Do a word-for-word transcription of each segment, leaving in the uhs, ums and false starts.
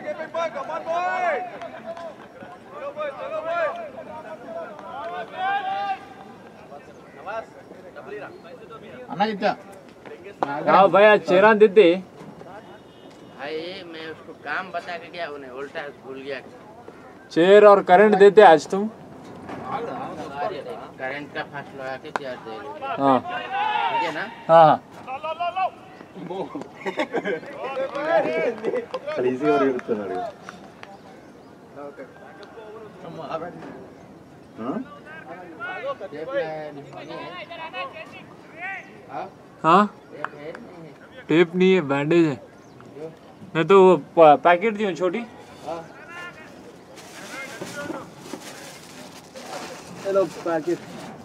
अन्ना कितना हाँ भैया चेहरा देते भाई मैं उसको काम बता के गया उन्हें उल्टा भूल गया चेयर और करंट देते आज तुम करंट का फास्ट लगा के चेयर दे हाँ ठीक है ना हाँ ఈజీ గా ఇరుతున్నాడు हाँ टेप नहीं है बैंडेज है नहीं तो वो पैकेट दी छोटी hello packet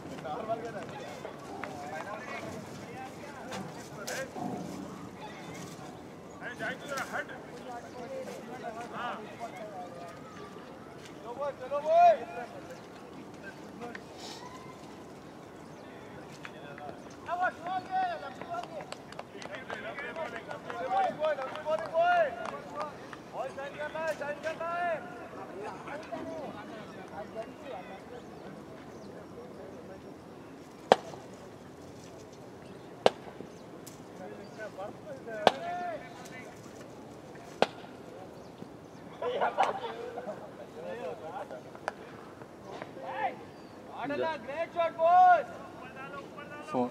Great shot, boys. Four.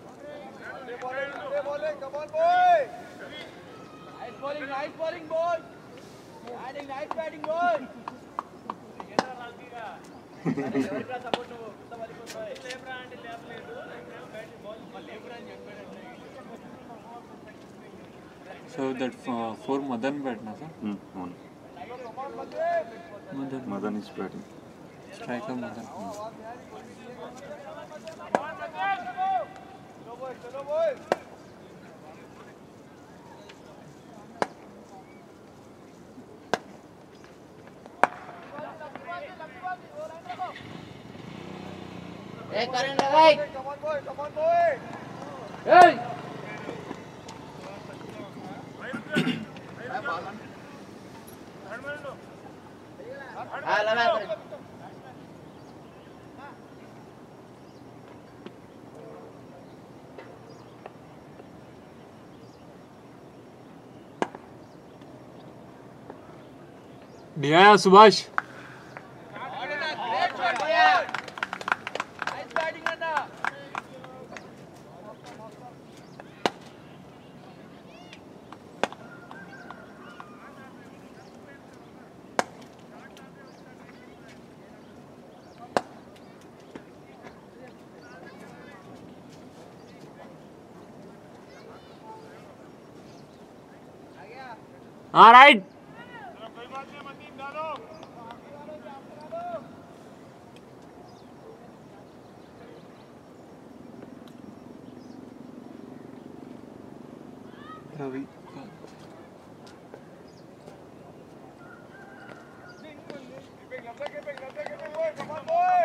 Come on, boy. Nice bowling, nice bowling, boys. Batting, nice batting, boys. So that uh, four Madan bat na sir? Hmm. On. Madan. Madan is batting. Striker Madan. ए current लगाई Come on, boy. Come on, boy. ए हाँ लगा दिया Subhash Great shot, boys. Nice batting, Anna. हाँ right Ravi Come on, boy.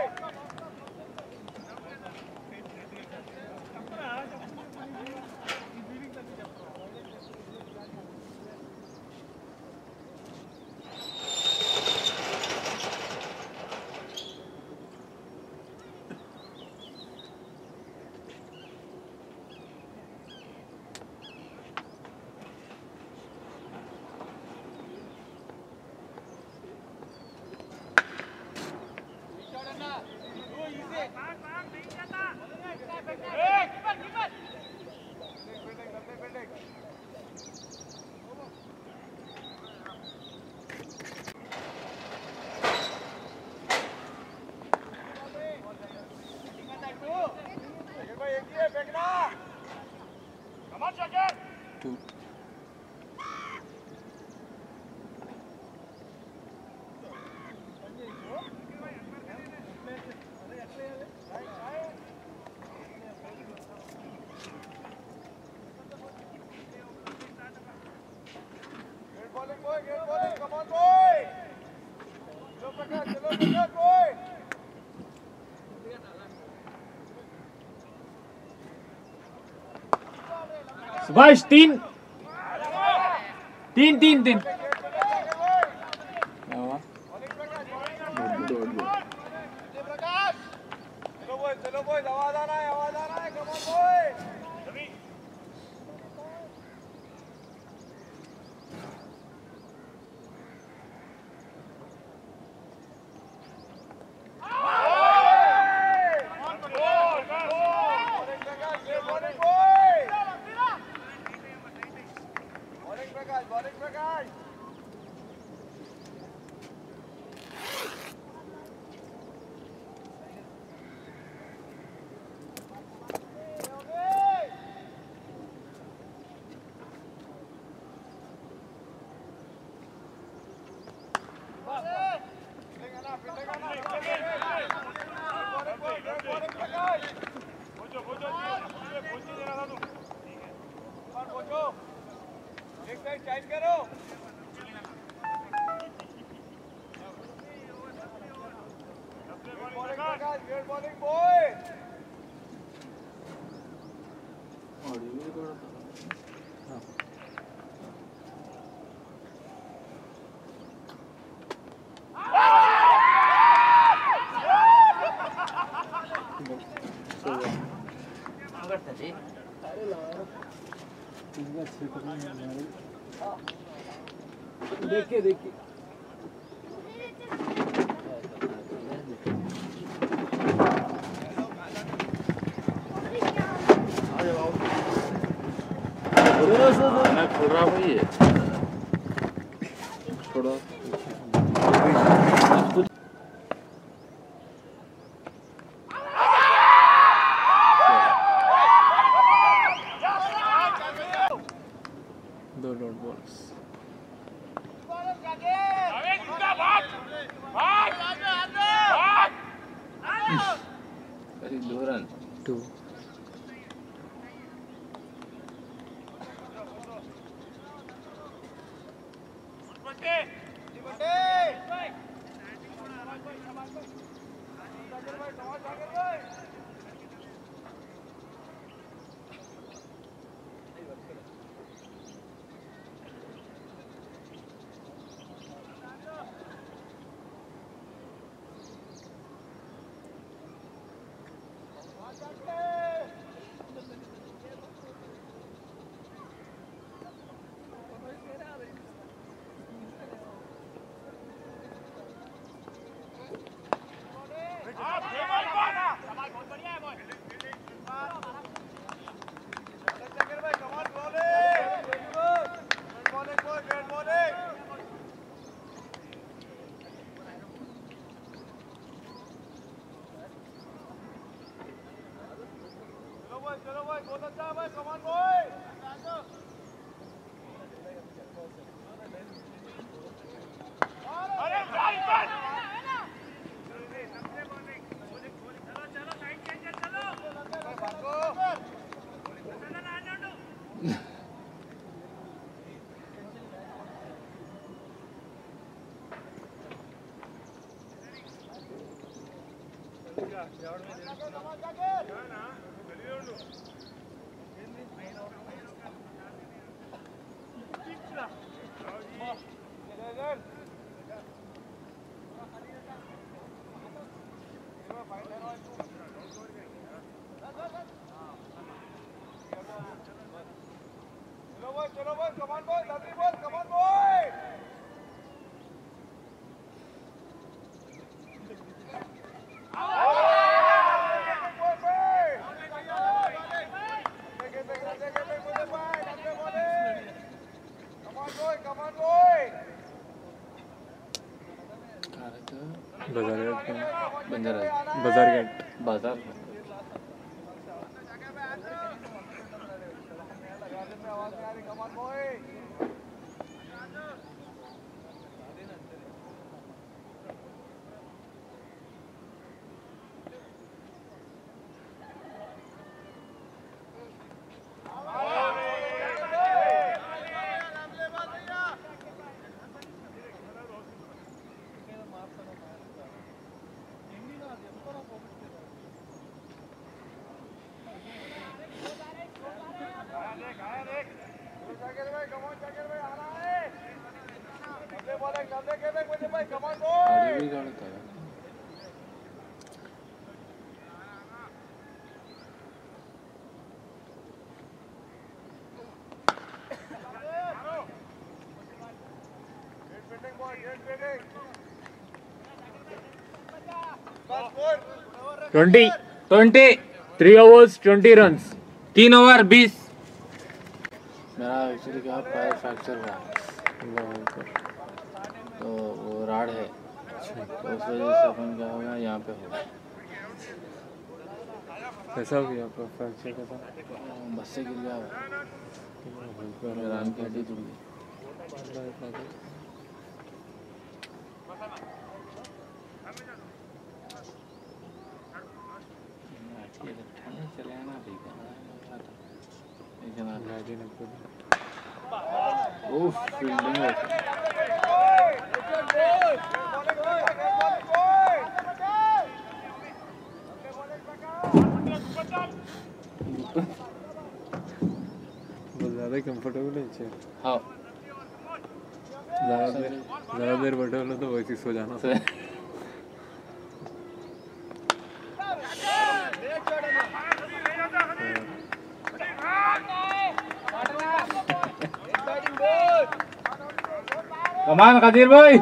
two Subhash तीन तीन तीन तीन boys, आवाज आ रहा है, आवाज आ रहा है, come on boys. देखिए देखिए थोड़ा भाई है थोड़ा दो डॉट बॉल्स दो रन टू चलो boys, come on boys, lovely boys, come on boys. बाजार बाजार गेट बाजार twenty twenty three overs twenty run तीन ओवर बीस। मेरा एक्चुअली क्या पैर फ्रैक्चर हुआ तो वो राड है तो उस वजह से अपन क्या होगा यहाँ पे होगा। कैसा हो गया आपका फ्रैक्चर? कैसा? बस से गिर गया रान की हड्डी टूट गई। चले ना ठीक है। ओह फील्डिंग बहुत ज़्यादा कंफर्टेबल है चेयर। हाँ ज़्यादा देर ज़्यादा देर बैठे हो तो वैसे सो जाना। कमान कादिर भाई।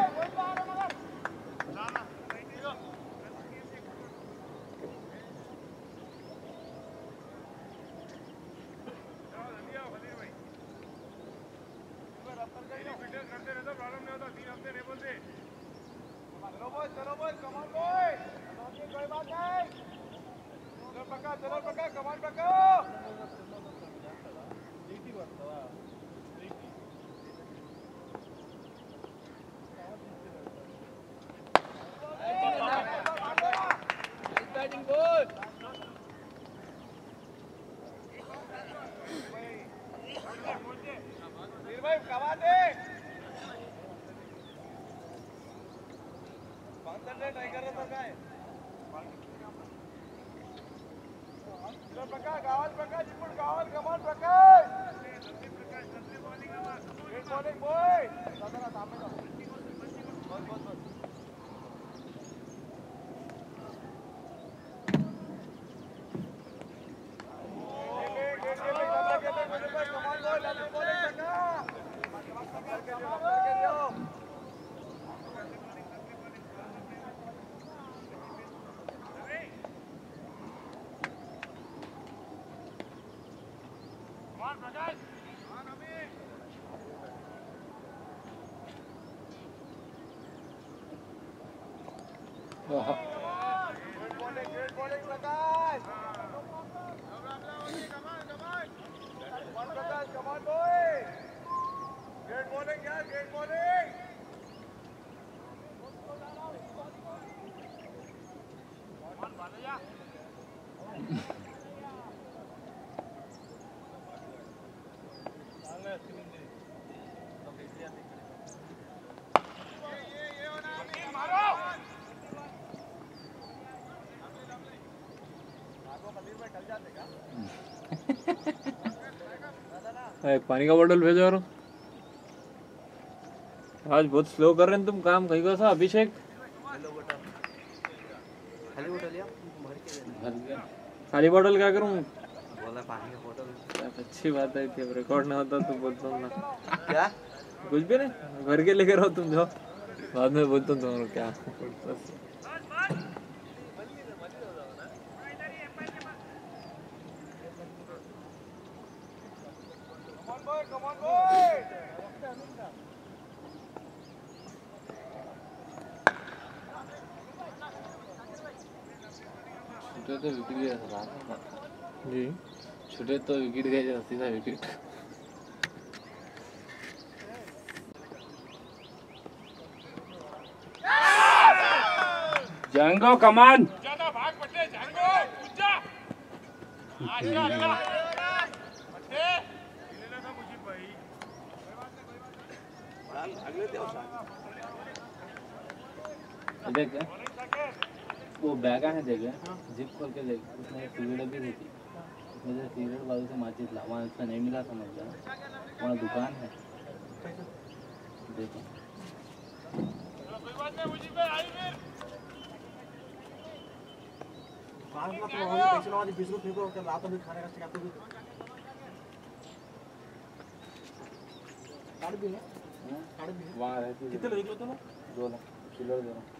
एक पानी का बोतल भेजो यार। आज बहुत स्लो कर रहे हैं तुम काम। कहीं का सा अभिषेक खाली बोतल क्या करूं? बोला पानी का बोतल। अच्छी बात है कि रिकॉर्ड ना होता तो बोलता हूँ ना। क्या? कुछ भी नहीं, भर के लेकर आओ तुम जाओ, बाद में बोलता हूँ तुम्हारा क्या। छुटे तो विकेट गया था जी, छुटे तो विकेट गया था सीधा विकेट। जंगो कमान ज्यादा भाग पट्टे जंगो कूद जा आजा आजा पट्टे लेना था मुझे भाई अगले देव देख वो बैगा है देख जिप खोल के देख उसमें सिगरेट भी थी। मुझे सिगरेट वालों से माचिस ला, वहाँ अच्छा नहीं मिला समझ जा, वहाँ दुकान है देखो। कोई बात नहीं मुझे पे आई फिर पांच लाख में होगी पैसे लगा दी बीस रुपए को क्या रात में खाने का शिकायत होगी। काट भी है वहाँ रहती कितने लोग निकले तुम? दो लाख चिल्लर दे रहा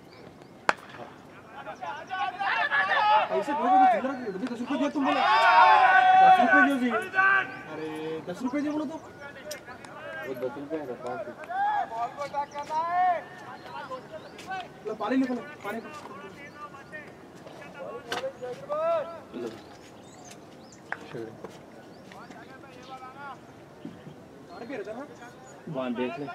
पैसे दो दो चिल्लर के दस रुपए दिया तुम बोले दस रुपए दियो जी अरे दस रुपए दियो बोलो तो वो दस रुपये है पाँच बॉल को टैक करना है लो पानी निकलो पानी पानी पे रहता ना वहाँ देख ले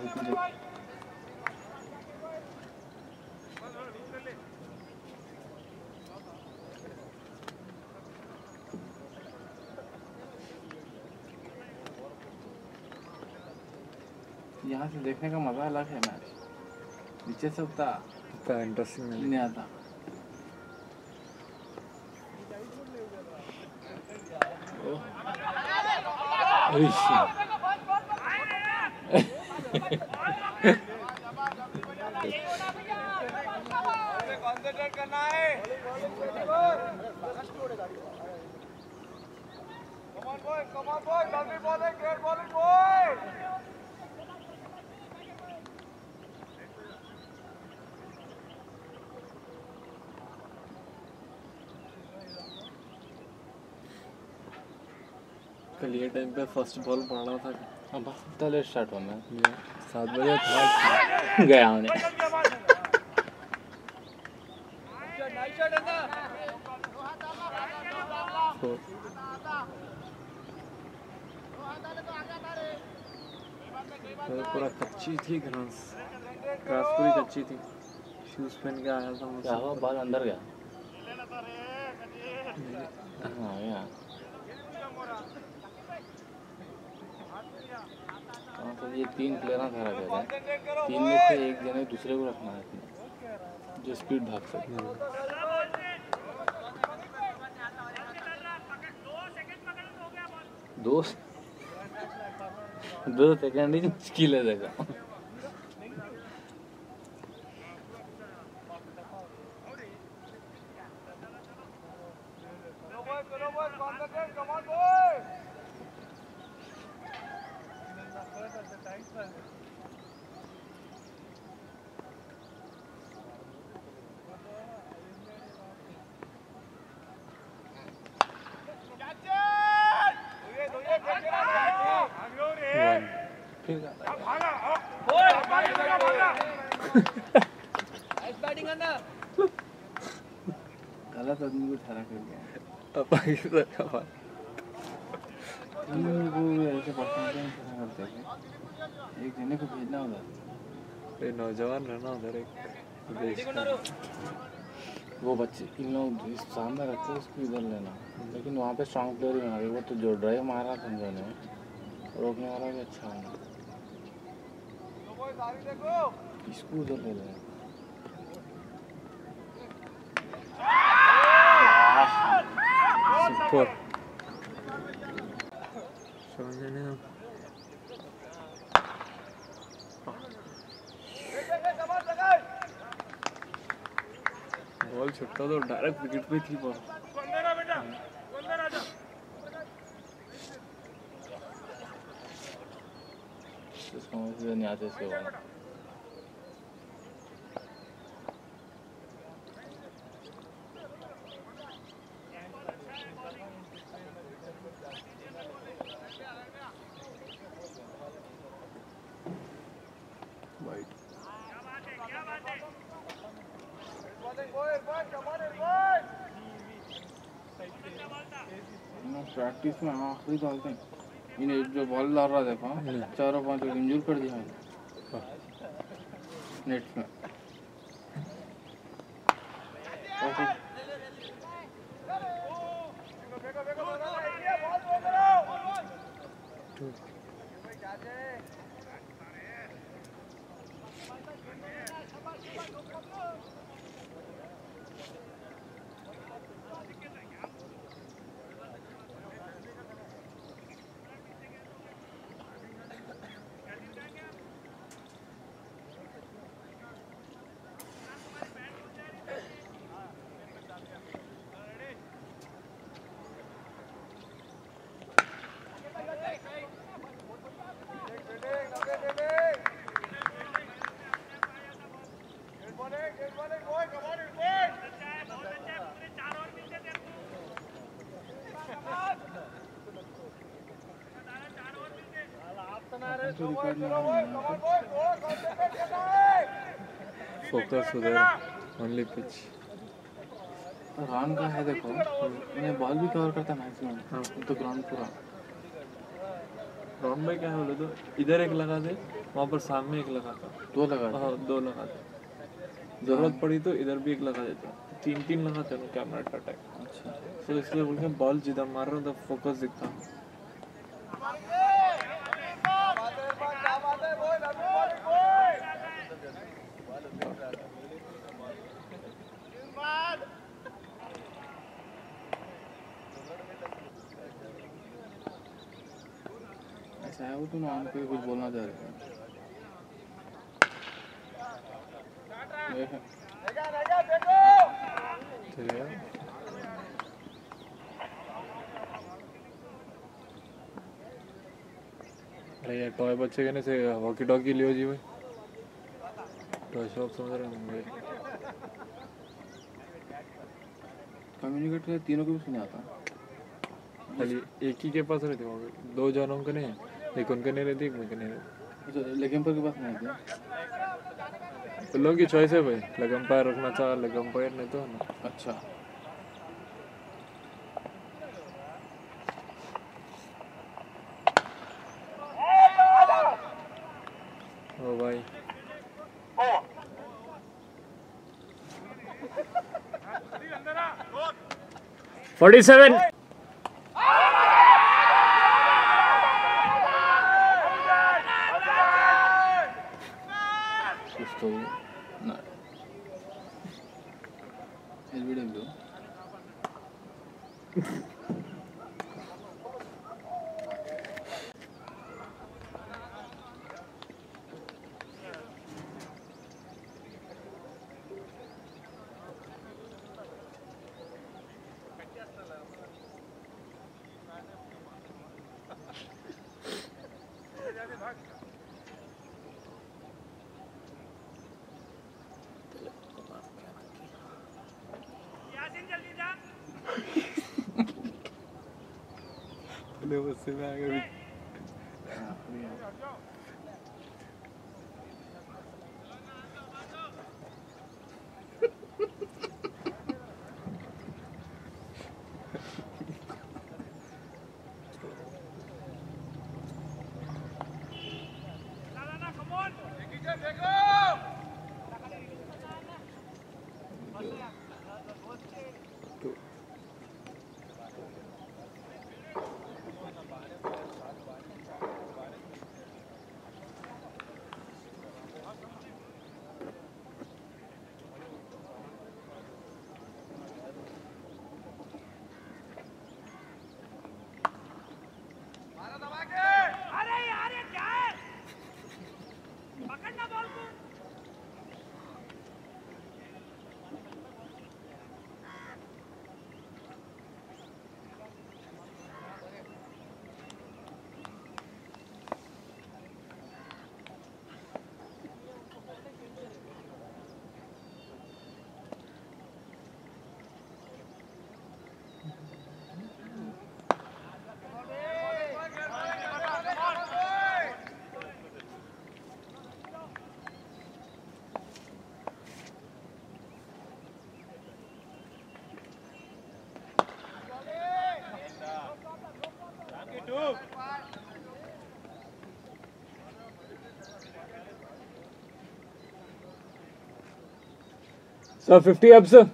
यहाँ से देखने का मजा अलग है मैच नीचे से उतना इतना इंटरेस्टिंग नहीं आता कंसंट्रेट करना है come on boy come on boy lovely bowling great bowling boy कल ये टाइम पे फर्स्ट बॉल पड़ा था अब पहले स्टार्ट होना सात बजे था गया हमने तो पूरा कच्ची थी घास घास पूरी कच्ची थी शूज पहन के आया था क्या हुआ बॉल अंदर गया हाँ गया हाँ तो ये तीन प्लेयर था रखे थे तीन में से एक जने दूसरे को रखना है जो स्पीड भाग सके दो दो सेकंड ही मुश्किल है देखा गलत आदमी को ठहरा कर गया अब पाकिस्तान का बात वो ऐसे परसेंट करते हैं एक जने को भेजना होगा ये नौजवान रहना उधर एक देश का वो बच्चे इन लोग सामने रखते हैं उसको इधर लेना लेकिन वहाँ पे स्ट्रॉन्ग प्लेयर ही बना वो तो जो ड्राइव मारा था ने रोकने वाला भी अच्छा होना इसको उधर ले लेना सुपर समझने बॉल छुट्टा तो डायरेक्ट विकेट पे थी बॉल बेटा आजा इसको नहीं आते से वाला प्रैक्टिस में आखिरी डालते हैं इन्हें जो बॉल डाल रहा देखो चारों पांच इंजूर कर दिया मैंने नेट में फोकस उधर, ओनली पिच। रन का है देखो, उन्हें बॉल भी कवर करता है मैक्सिमम। हाँ तो ग्राउंड पूरा ग्राउंड में क्या है बोले तो इधर एक लगा दे, वहाँ पर सामने एक लगा था, दो लगा हाँ दो लगा दे, जरूरत पड़ी तो इधर भी एक लगा देता, तीन तीन लगाते हैं कैमरा अटैक। अच्छा तो इसलिए बोल के बॉल जिधर मार रहा हूँ तो फोकस दिखता। ऐसा है वो तो ना कोई कुछ बोलना चाह रहे हैं। अरे यार टॉय बच्चे कहने से वॉकी टॉकी लियो जी भाई, टॉय शॉप समझ रहे हैं। कम्युनिकेट कर तीनों को भी सुना आता खाली एक ही के पास रहते हो, दो जनों के नहीं, एक उनके नहीं रहती, एक मुझे नहीं रहती। लेकिन पर के पास नहीं था। तो लोगों की चॉइस है भाई, लेग अंपायर रखना चाह लेग अंपायर नहीं तो ना। अच्छा ओ भाई फोर्टी सेवन तो ना एलबीडब्ल्यू उससे में आगे भी सर फिफ्टी अब sir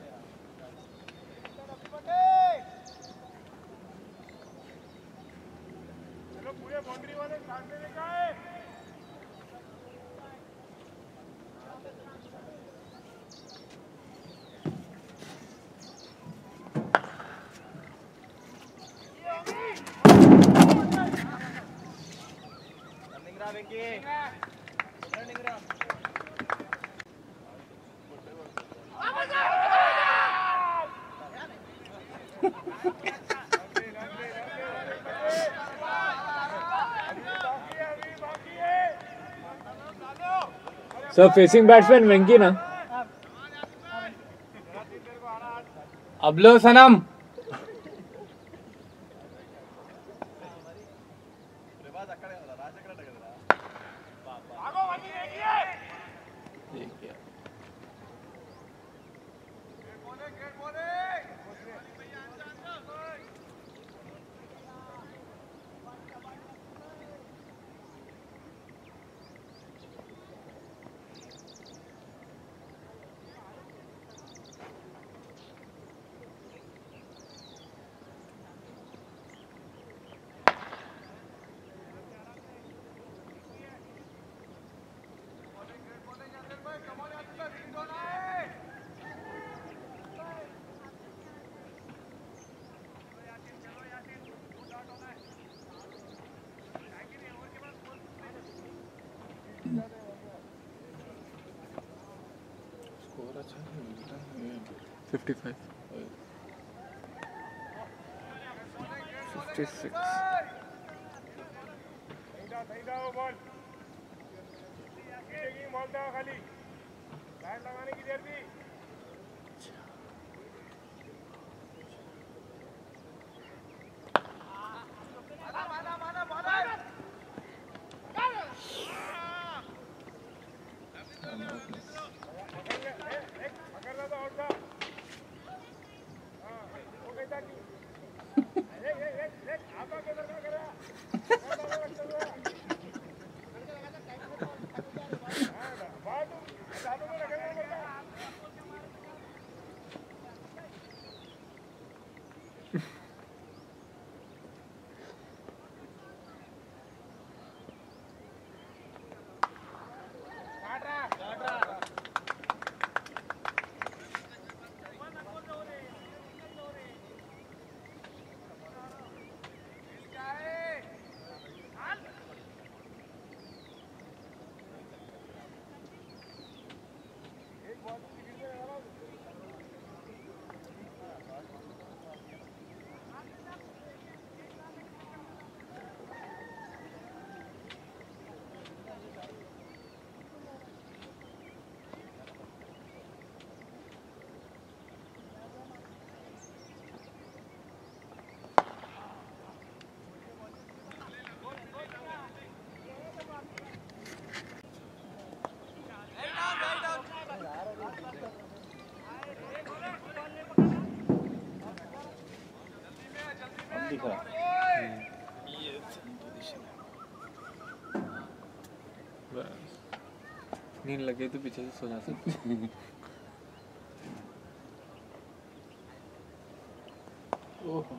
sir facing batsman Venky ना अबलो सनम भागो वहीं देखिए देखिए स्कोर अच्छा है फिफ्टी फाइव फिफ्टी सिक्स सही था वो बॉल बॉल था खाली लाइन लगाने की देर थी पकड़ना तो आउट था हाँ वो कैसा की एक एक एक एक आपका किधर का करा दिख रहा नींद लगे तो पीछे से सो जा सकते ओह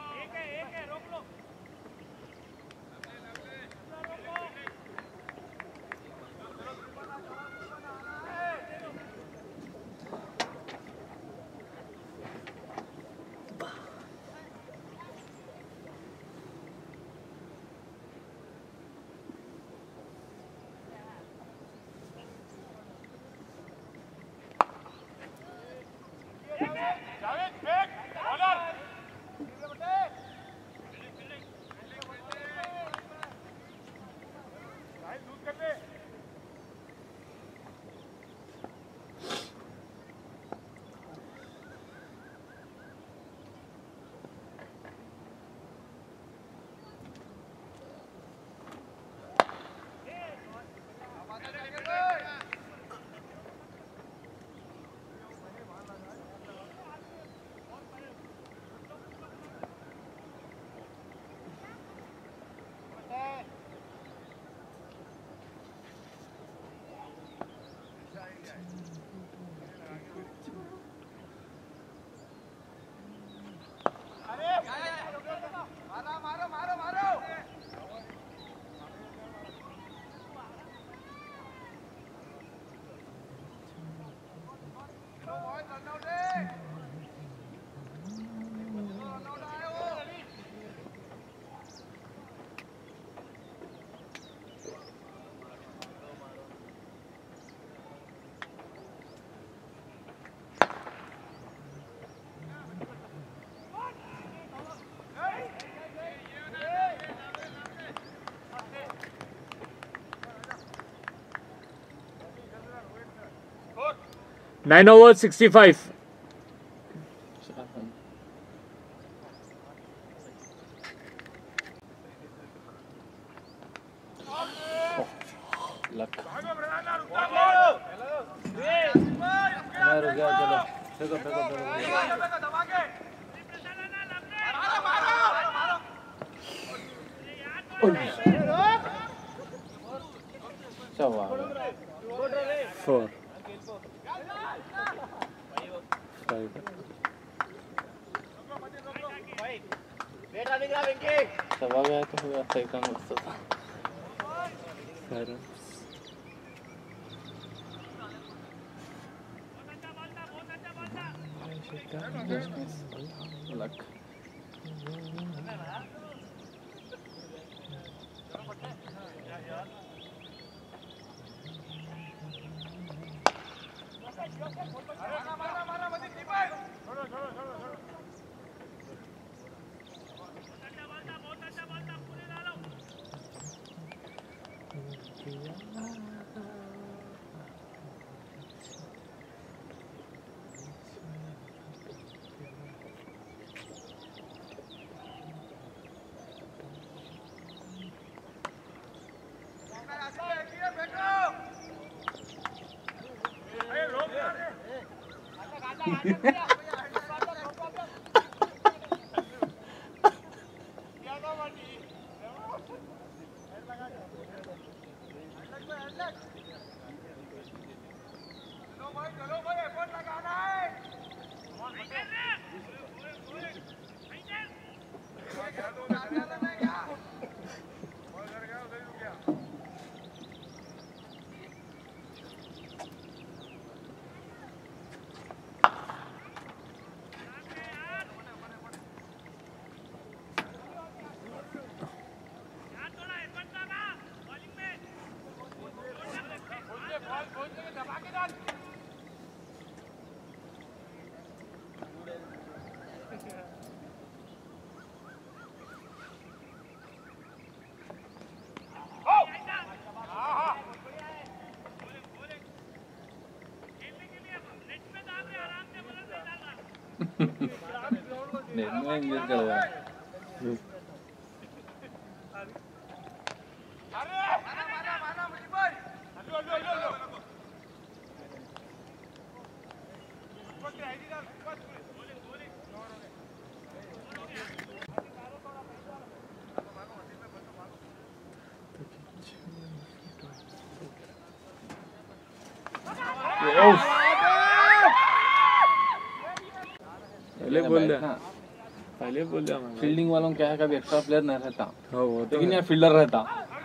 Nine over sixty-five. लक मैं रुक गया चलो फेंको फेंको चौवा फोर फाइव चौवा गया तो हुआ सही काम मस्त था फाइव लक नहीं मैं इंजन कर रहा पहले बोल दिया पहले बोल दिया मैं फील्डिंग वालों को क्या है कभी एक्स्ट्रा प्लेयर नहीं रहता हाँ वो तो लेकिन यहाँ फील्डर रहता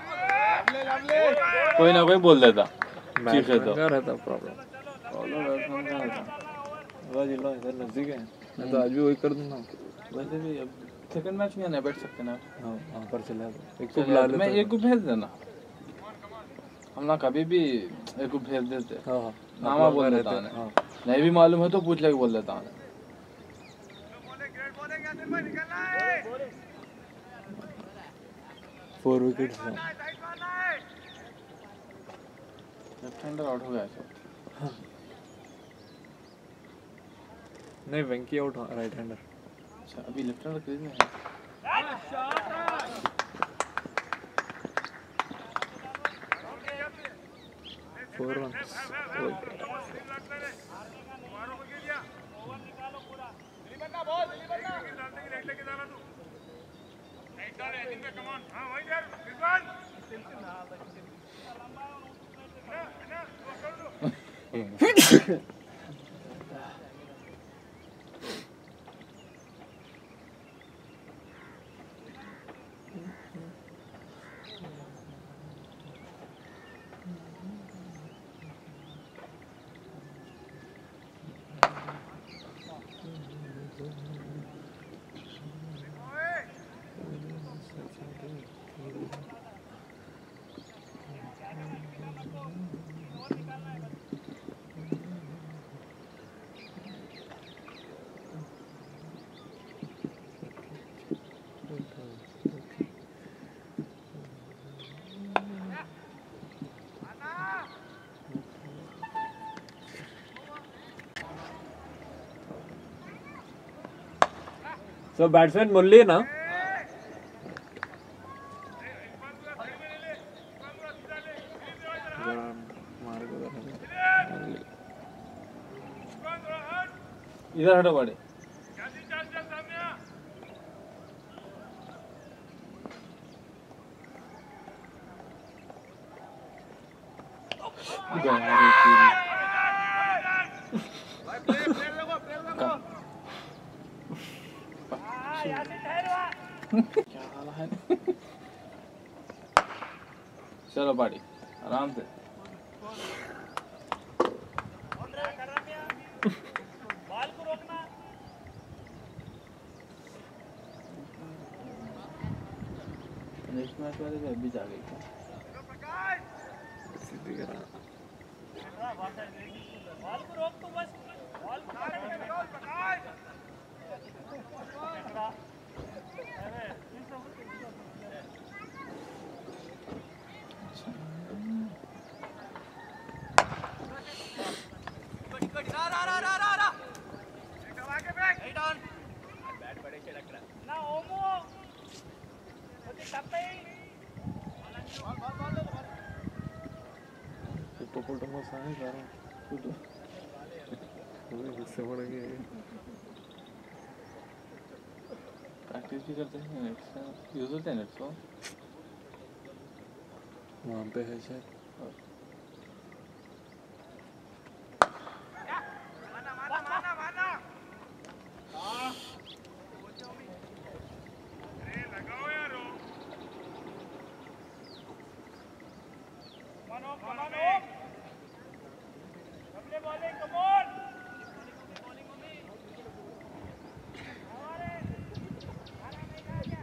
कोई ना कोई बोल देता चीफ है तो क्या रहता प्रॉब्लम बॉलर बैट्समैन का रहता आवाज लो इधर नजदीक है मैं तो आज भी वही कर दूंगा वैसे भी अब सेकंड मैच में नहीं बैठ सकते ना हाँ वहाँ पर चला दो एक को बुला लेता मैं एक को भेज देना हम ना कभी भी एक को भेज देते हाँ हाँ नामा बोल देता है हाँ नहीं भी मालूम है तो पूछ लेके बोल देता है फोर विकेट्स हैं लेफ्ट हैंडर आउट हो गया सब नहीं वेंकी आउट राइट हैंडर अच्छा अभी लेफ्ट हैंडर क्रीज में है four runs So batsman Murli ना इधर हटो बड़े कैसी चल चल सामने आ भाई प्ले प्ले देखो प्ले देखो हां यहां से ठहरवा क्या हाल है चलो बाड़ी आराम से बॉल को रोकना नेक्स्ट मैच वाले भी अभी जा गई प्रकाश सीधी करा बॉल को रोक तू बस बॉल को पकड़ के रोक प्रकाश ना ओमो मुझे टप्पे हिप्पोपोटामस आहे जरा कुठं थोड़े हिस्से पड़ गए प्रैक्टिस भी करते हैं नेट्स यूज होते हैं नेट्स को वहाँ पे है शायद माना माना माना माना हां अरे लगाओ यारो मानो मानो सबने bowling come on bowling mummy हमारे खाना नहीं खा क्या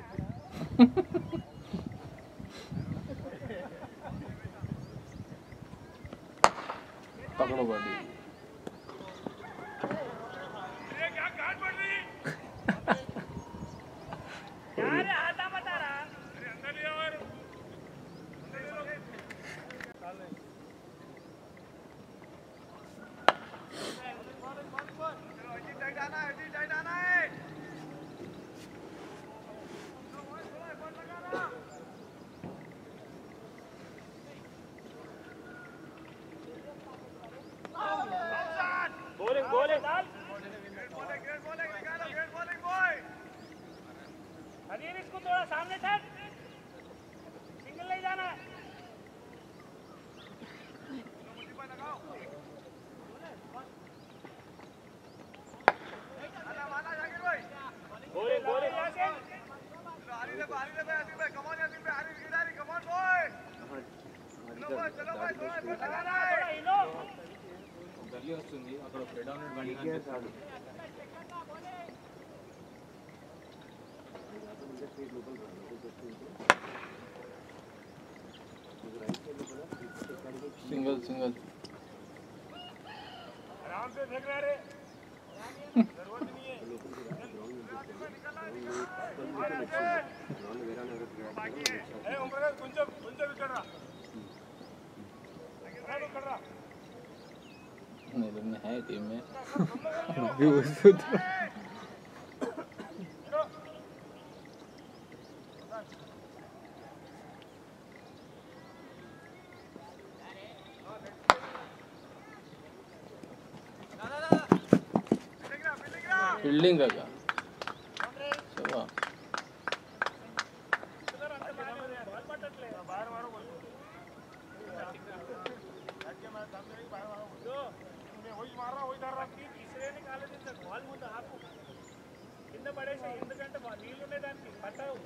पकड़ो बॉडी ये क्या गार्ड पड़ रही यार हाथा बता रहा अरे अंदर लिया और अंदर ले लो चल चलो अजी टाइट आना है अजी टाइट आना है बॉल लगा रहा बॉलिंग बॉलिंग डाल बॉलिंग ग्रेट बॉलिंग निकालो ग्रेट बॉलिंग बॉय हनीर इसको थोड़ा सामने ठहर सिंगल नहीं जाना है मुझे पर लगाओ आना माना जाकिर भाई बॉलिंग बॉलिंग यासिन चलो हनी ले हनी ले यासिन भाई कम ऑन यासिन भाई हनी गिरारी कम ऑन बॉय चलो भाई चलो भाई थोड़ा पर लगाना है थोड़ा हिलो गली వస్తుంది అక్కడ ప్రెడామినెంట్ బండి కనిపిస్తుంది सिंगल सिंगल आराम से देख रहा रे जरूरत नहीं है बाकी है ए उम्र కొంచెం కొంచెం ఇక్కడ రా ఇక్కడ రా मेरे में है टीम में अभी उसको तो फील्डिंग का क्या चलो बाहर मारो बोल बाहर मारो वही मार रहा वही धर रहा तीसरे निकाले थे बॉल ముందు ఆపు కింద పడేసి ఎందుకంటే నీళ్ళు ఉండే దానికి పట్టావు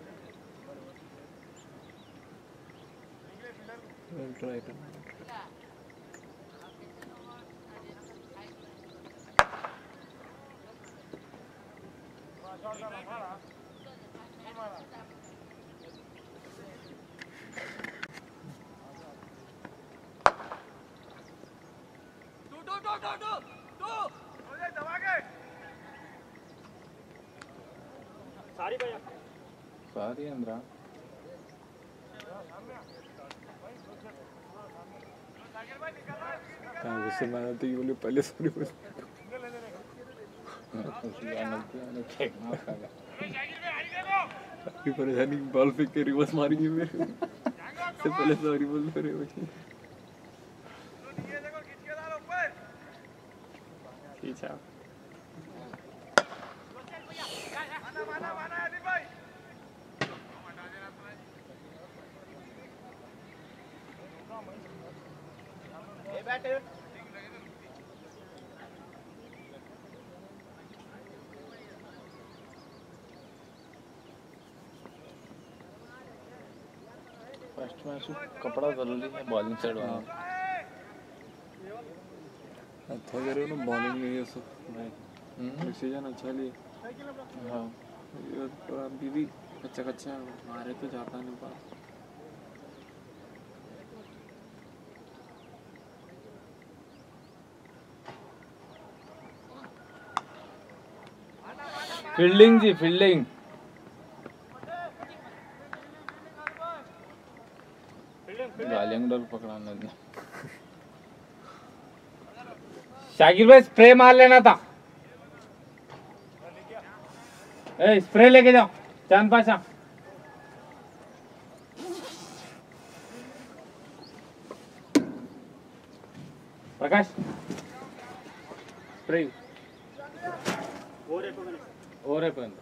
we'll try to मारा मारा दो दो दो दो दो दबा के सारी भैया सारी अंदर कहाँ गुस्से में आती है बोले पहले सॉरी बोल अभी परेशानी बॉल फेंक के रिवर्स मारेंगे मेरे से पहले सॉरी बोल रहे हो खींचा फर्स्ट मैच कपड़ा जरूरी है बॉलिंग साइड वाला अच्छा करे ना बॉलिंग लिए सब डिसीजन अच्छा लिए हाँ ये तो अभी भी कच्चा कच्चा मारे तो जाता नहीं पास फील्डिंग जी फील्डिंग गालियां डर पकड़ाने दे शाकिर भाई स्प्रे मार लेना था ए स्प्रे लेके जाओ चांद पाशा प्रकाश स्प्रे और है पण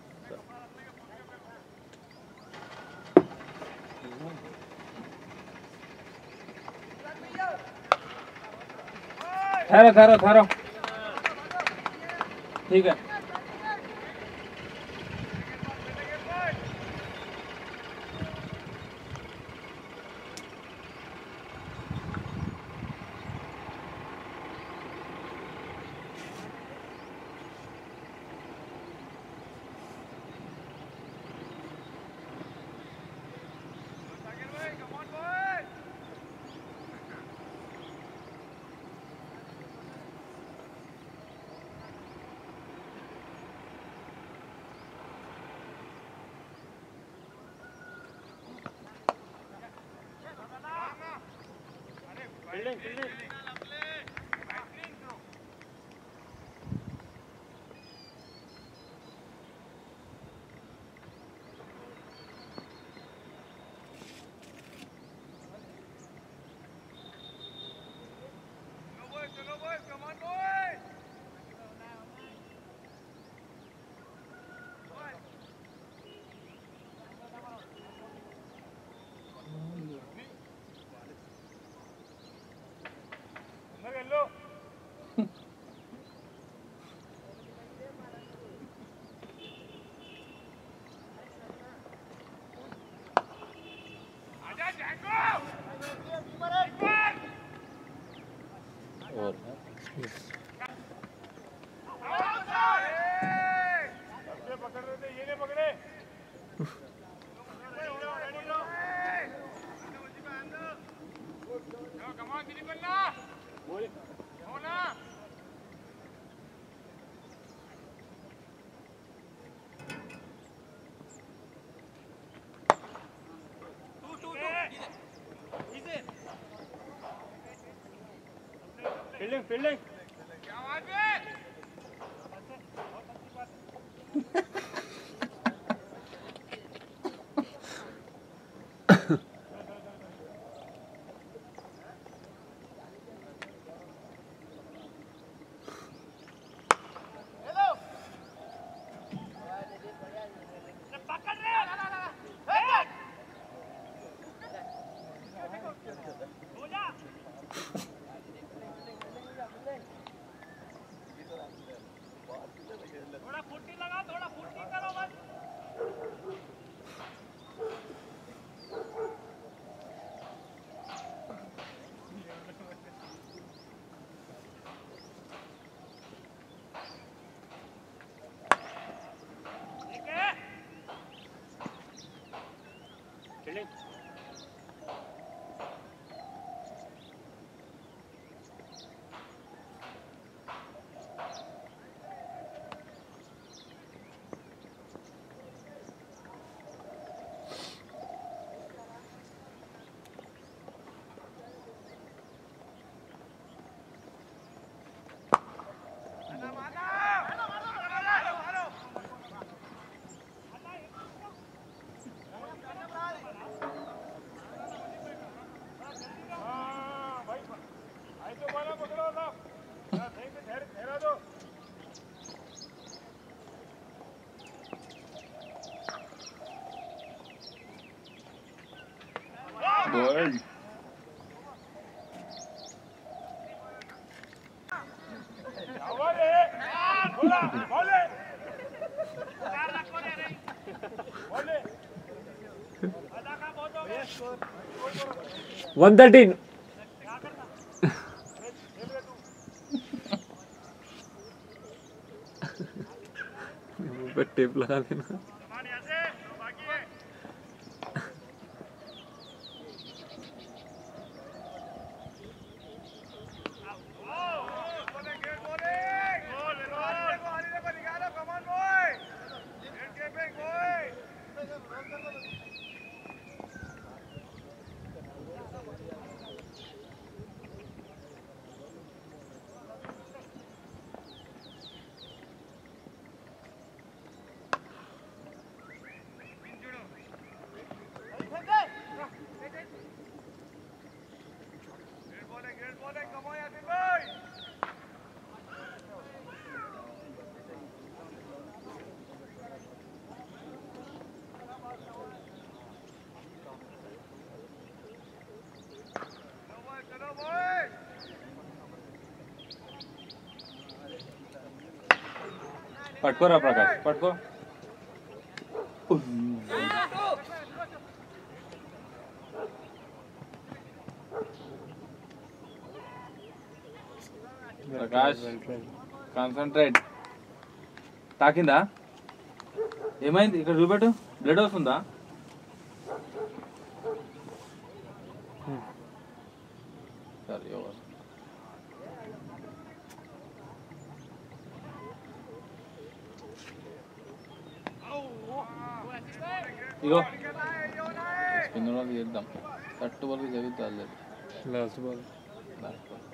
ठहरो ठहरो ठहरो ठीक है चलो boys, come on boys. Hello. आजा जैंगो और पकड़ रहे थे ये नहीं पकड़े कमान की निकलना होना तू तू तू इधर फील्डिंग फील्डिंग क्या बात है थोड़ा फुट्टी लगा थोड़ा फुट्टी करो बस ठीक है fielding ball one thirteen tape लगा देना। पटको रा प्रकाश पटको ప్రకాష్ కాన్సంట్రేట్ తాకిందా ఏమైంది ఇక్కడ చూపెట్టు బ్లడ్ వస్తుందా సరే ఎవరు ఇగో స్పిన్ బాల్ చేద్దాం కట్టు బాల్ చదువుతుంది లాస్ట్ బాల్ లాస్ట్ బాల్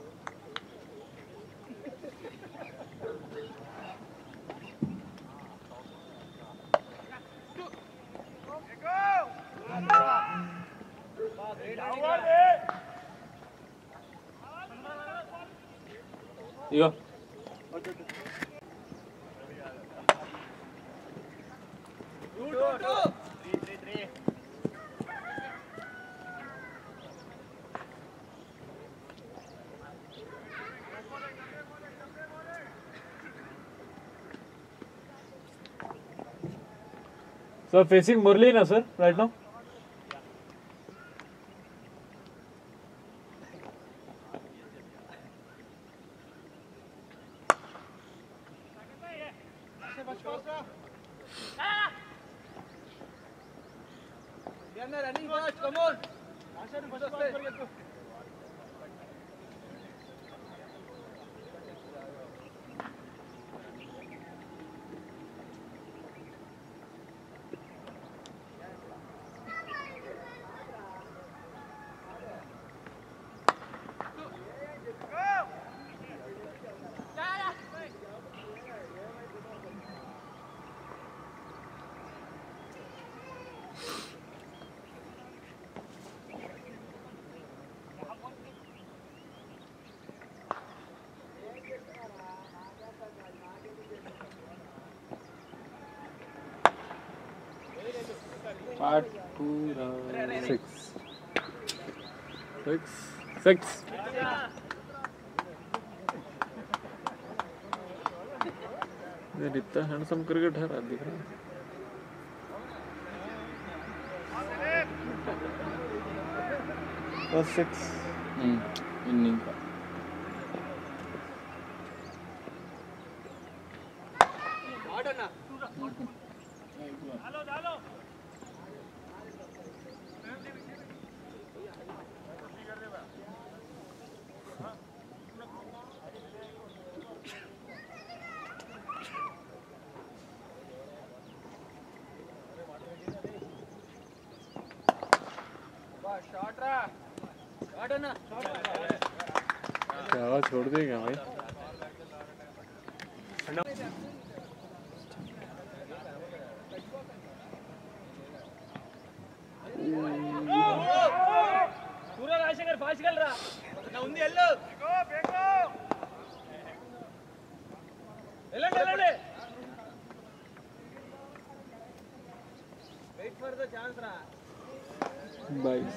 ఇగో So facing Murli na sir right now. పాటూరా Six. Six. Six. इतना हैंडसम क्रिकेट है रात दिख रहा है। सिक्स इन्निंग का क्या छोड़ देगा भाई। पूरा राजशेखर फास्ट खेल रहा ना ఉంది ఎల్లు బేగో ఎల్లండి ఎల్లండి వెయిట్ ఫర్ ద ఛాన్స్ రా बाईस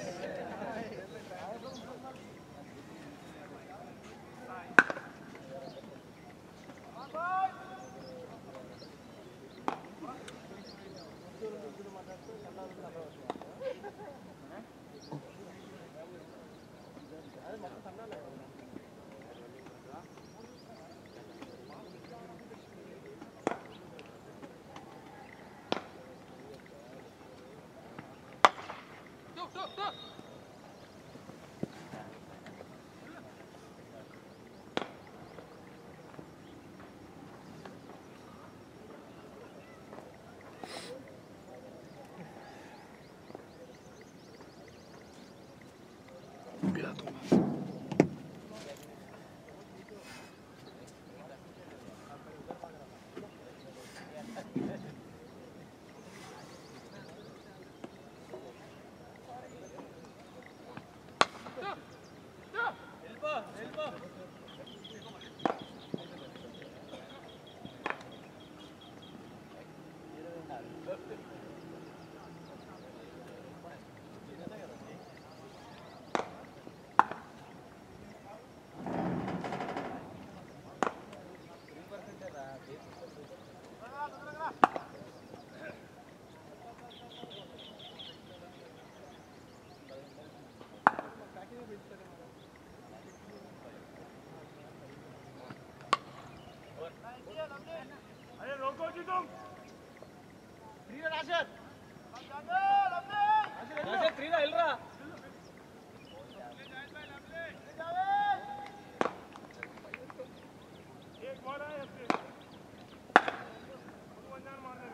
अरे रोको जी तुम Three Rashid. राशिद थ्री ला हिल रहा एक बॉल है इसके वन रन मारने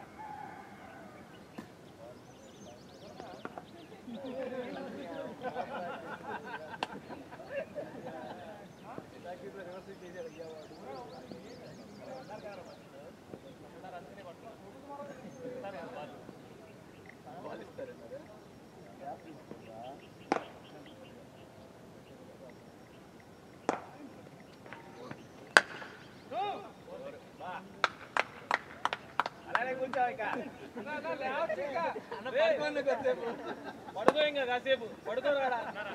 పడుకో ఇంకా కాసేపు పడుకో రాడా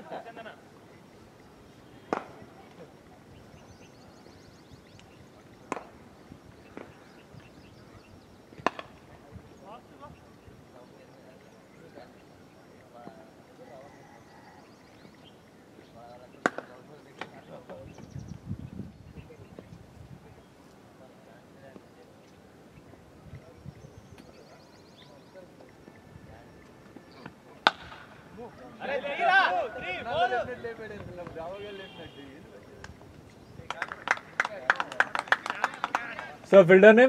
అరే లేరా three four Sir, fielder name?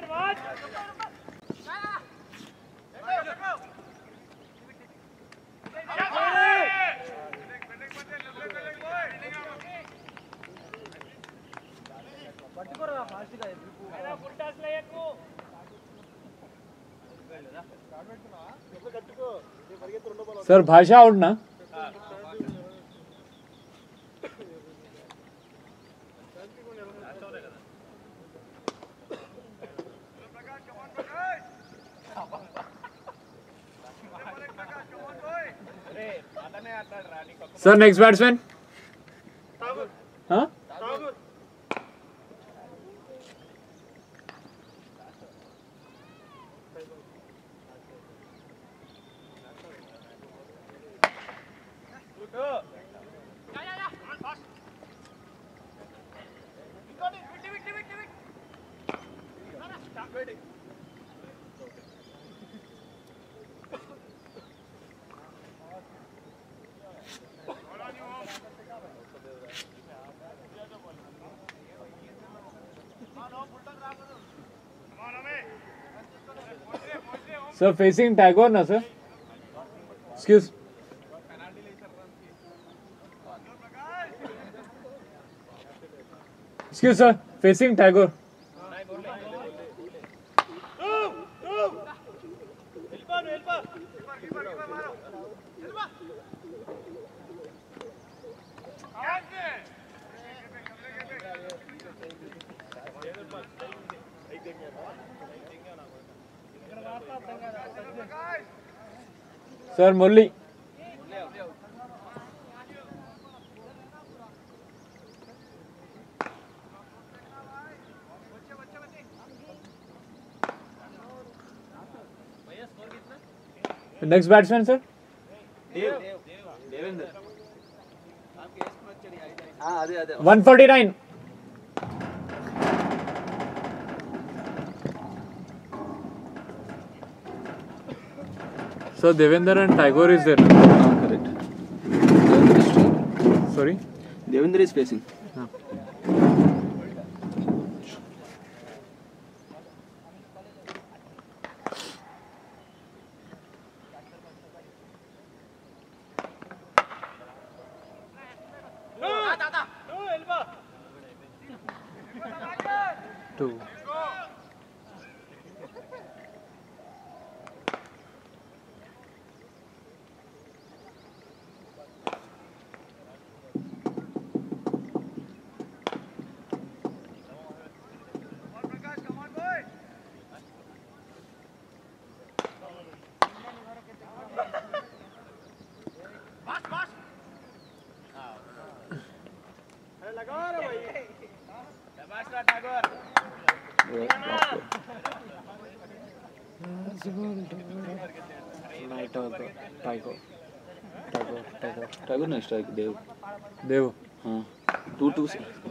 Sir, Bhasha out na? Sir, next batsman? Huh? Sir, facing Tagore na sir? Excuse. Excuse sir, facing Tagore. Sir, Murli. Next batsman, sir? one forty-nine. So Devendra and Tagore is there. Sorry? Devendra is facing. Yeah. Two. Night of the Tagore. Tagore. Tagore. Tagore next strike. Dev. Dev. हाँ. Two two.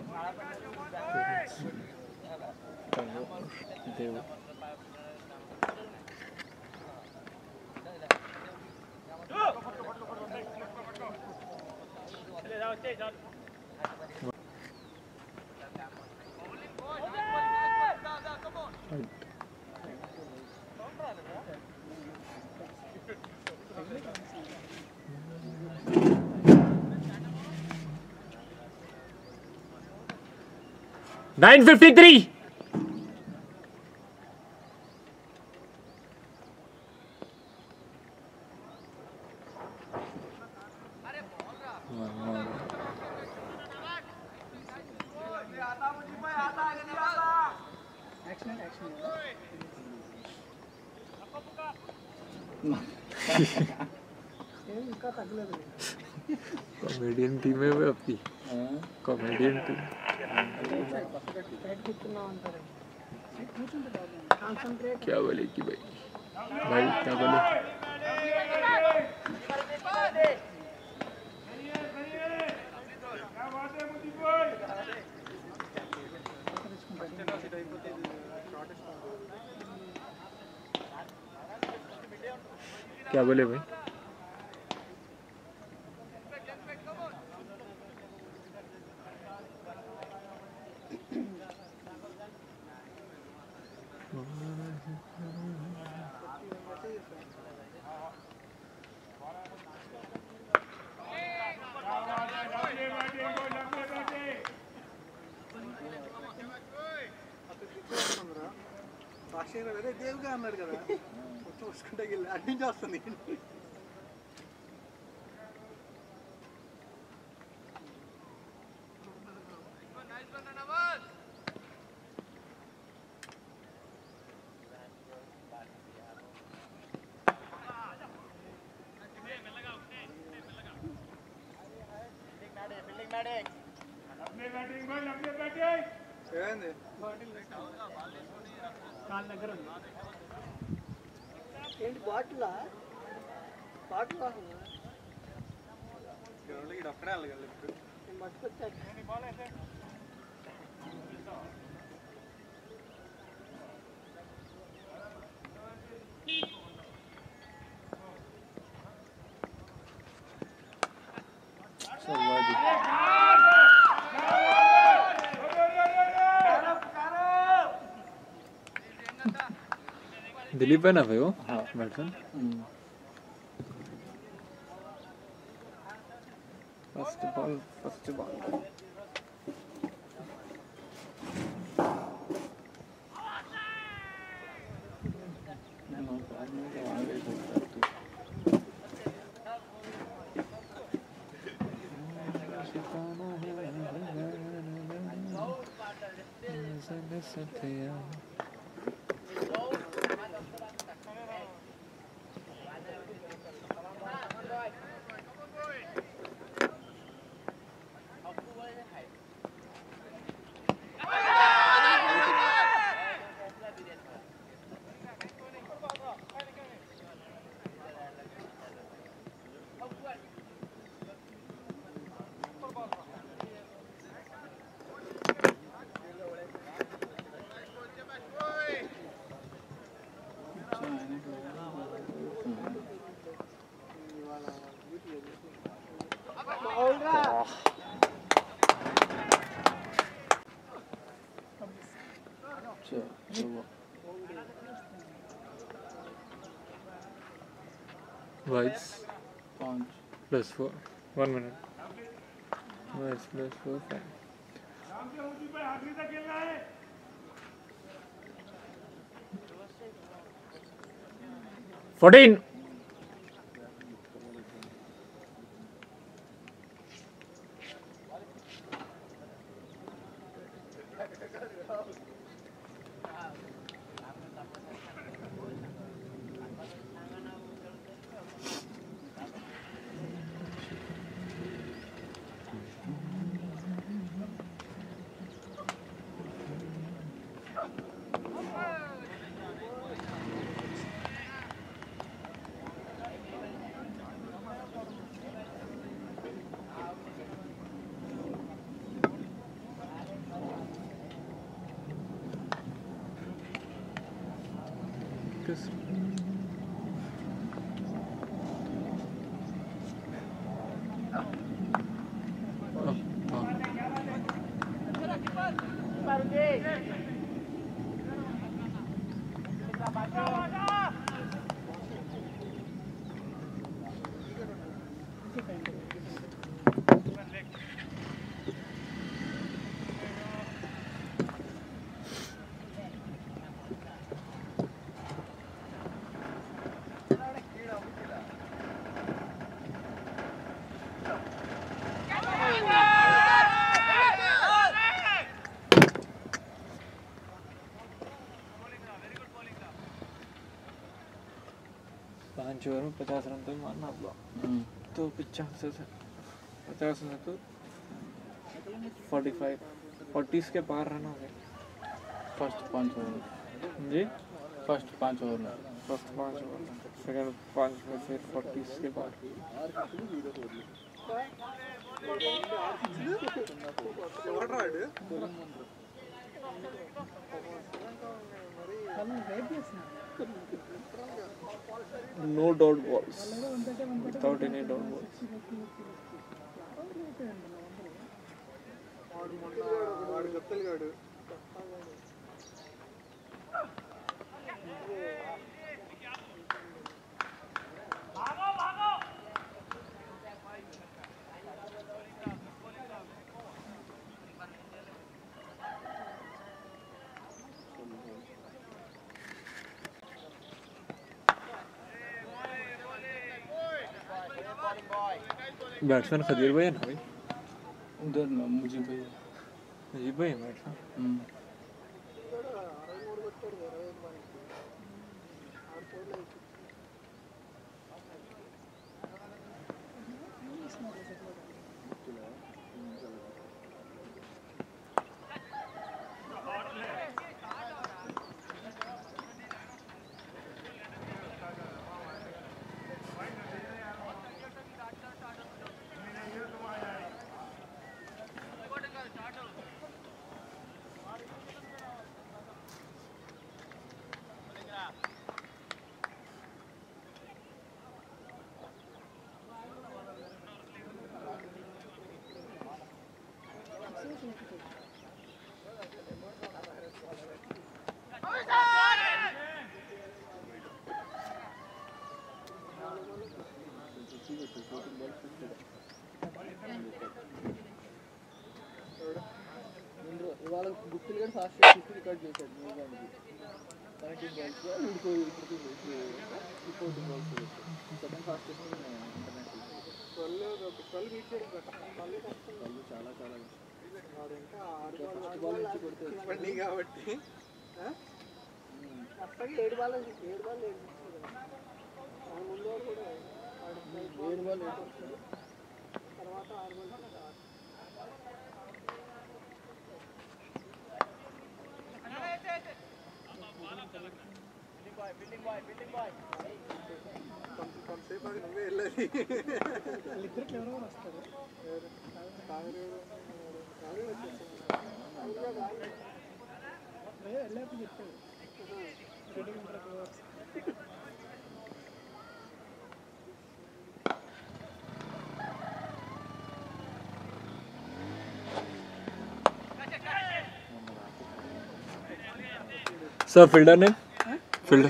Tagore. Dev. nine fifty-three. Comedian team है वो आपकी comedian team क्या बोले कि भाई भाई क्या बोले क्या बोले भाई దేవుగా అన్నాడు కదా చూసుకుంటే అడ్డించి వస్తుంది ఏమైంది కాళ్ళ దగ్గర ఏంటి బాటిలా బాటిల్ ఇక్కడ ఒక్కడే వెళ్ళగలరు నేను పట్టుకొచ్చాను दिलीप है ना भाई वो हाँ batsman first ball first ball Whites पाँच plus four. One minute. Whites plus four five. Fourteen. Kiss. Oh, oh. पाँच ओवर में पचास रन तो मारना होगा तो पचास से पचास में तो फोर्टी फाइव फोर्टीज़ के पार रन हो गए फर्स्ट पाँच ओवर जी फर्स्ट पाँच ओवर में फर्स्ट पाँच ओवर सेकंड पाँच में फिर फोर्टीज़ के पार No dot balls. Without any dot balls. Batsman Khadir भाई है ना भाई उधर ना मुझे भाई अजीब भाई है बैट्समैन ఇవాళ గుర్తులు కూడా ఫాస్ట్ ఫిఫ్టీ రికార్డ్ చేశాడు కనెక్టింగ్ బాల్స్ వీడికో ఇప్పుడు report balls second fastest international twelve beat చేయడం ట్వెల్వ్ చాలా చాలా ఇంకా ఆరు బాల్ నుంచి కొడితే ఇవ్వండి కాబట్టి అప్పటికి ఏడు బాల్ ఏడు బాల్ ముందు కూడా ఏడు బాల్ తర్వాత ఆరు బాల్ కొంతసేపు అది నువ్వే వెళ్ళాలి ఇద్దరికి ఎవరో వస్తారు తాగరే వెళ్ళాక చెప్పాడు सर फील्डर ने फील्डर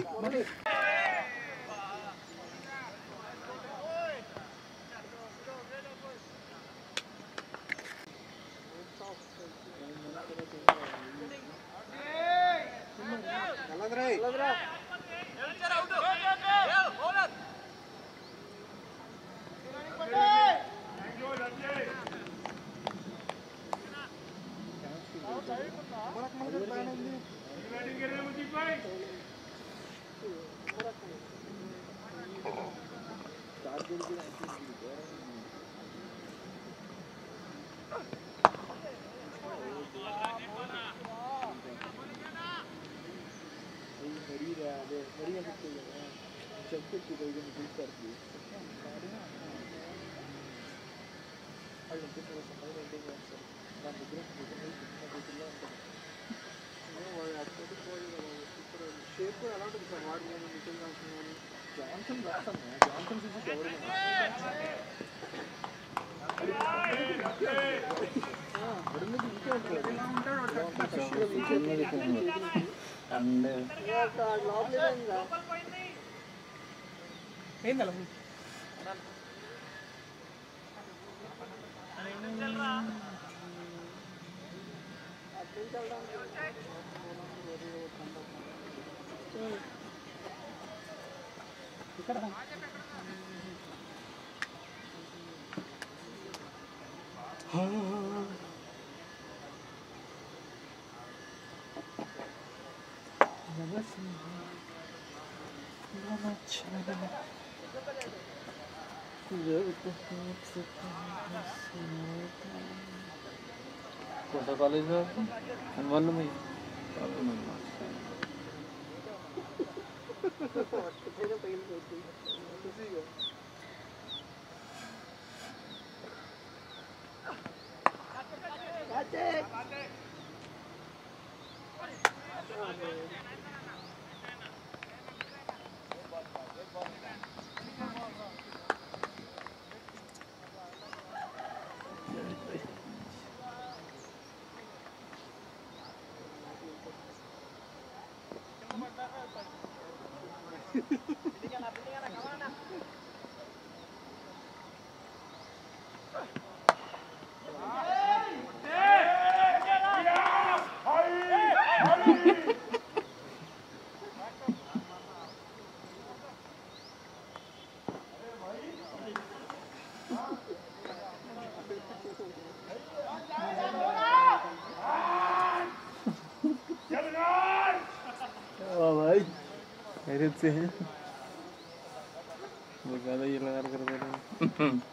कौन सा कॉलेज है? अनवाल में से है वो ज़्यादा ये लगा कर दे रहे हैं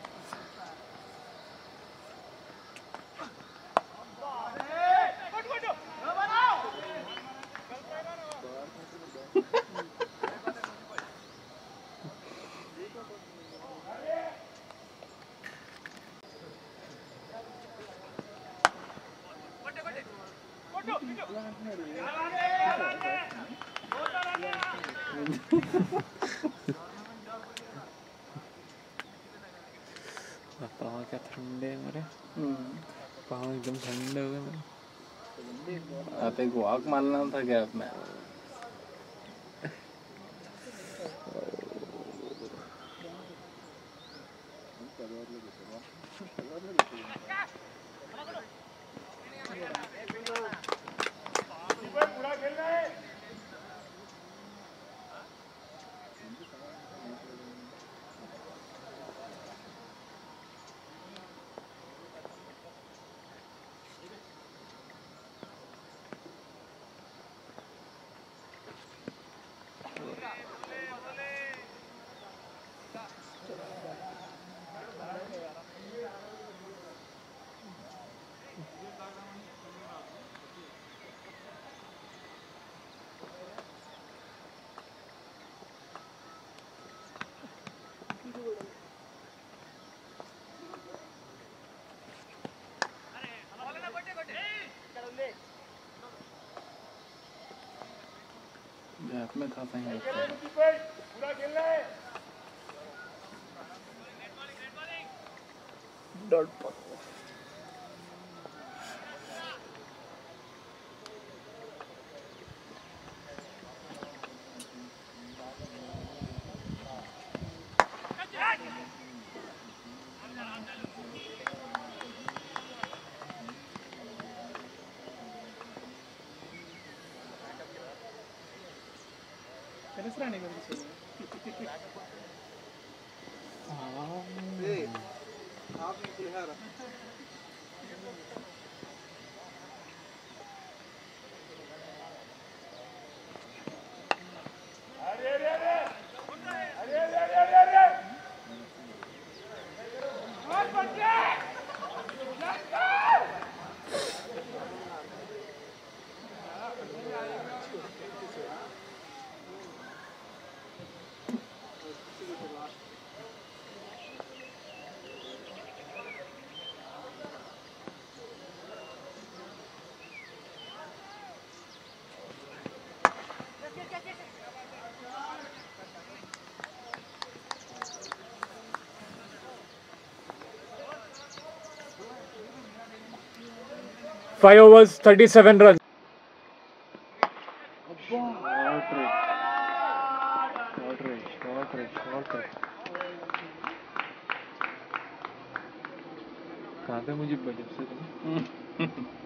पाँव क्या ठंडे हैं मेरे पाँव एकदम ठंडे हो गए मेरे आप एक वॉक मारना था क्या आप में गैप में खाता है पूरा खेलना है डॉट पर Five overs, thirty-seven runs. कहाँ थे मुझे बजट से तुम?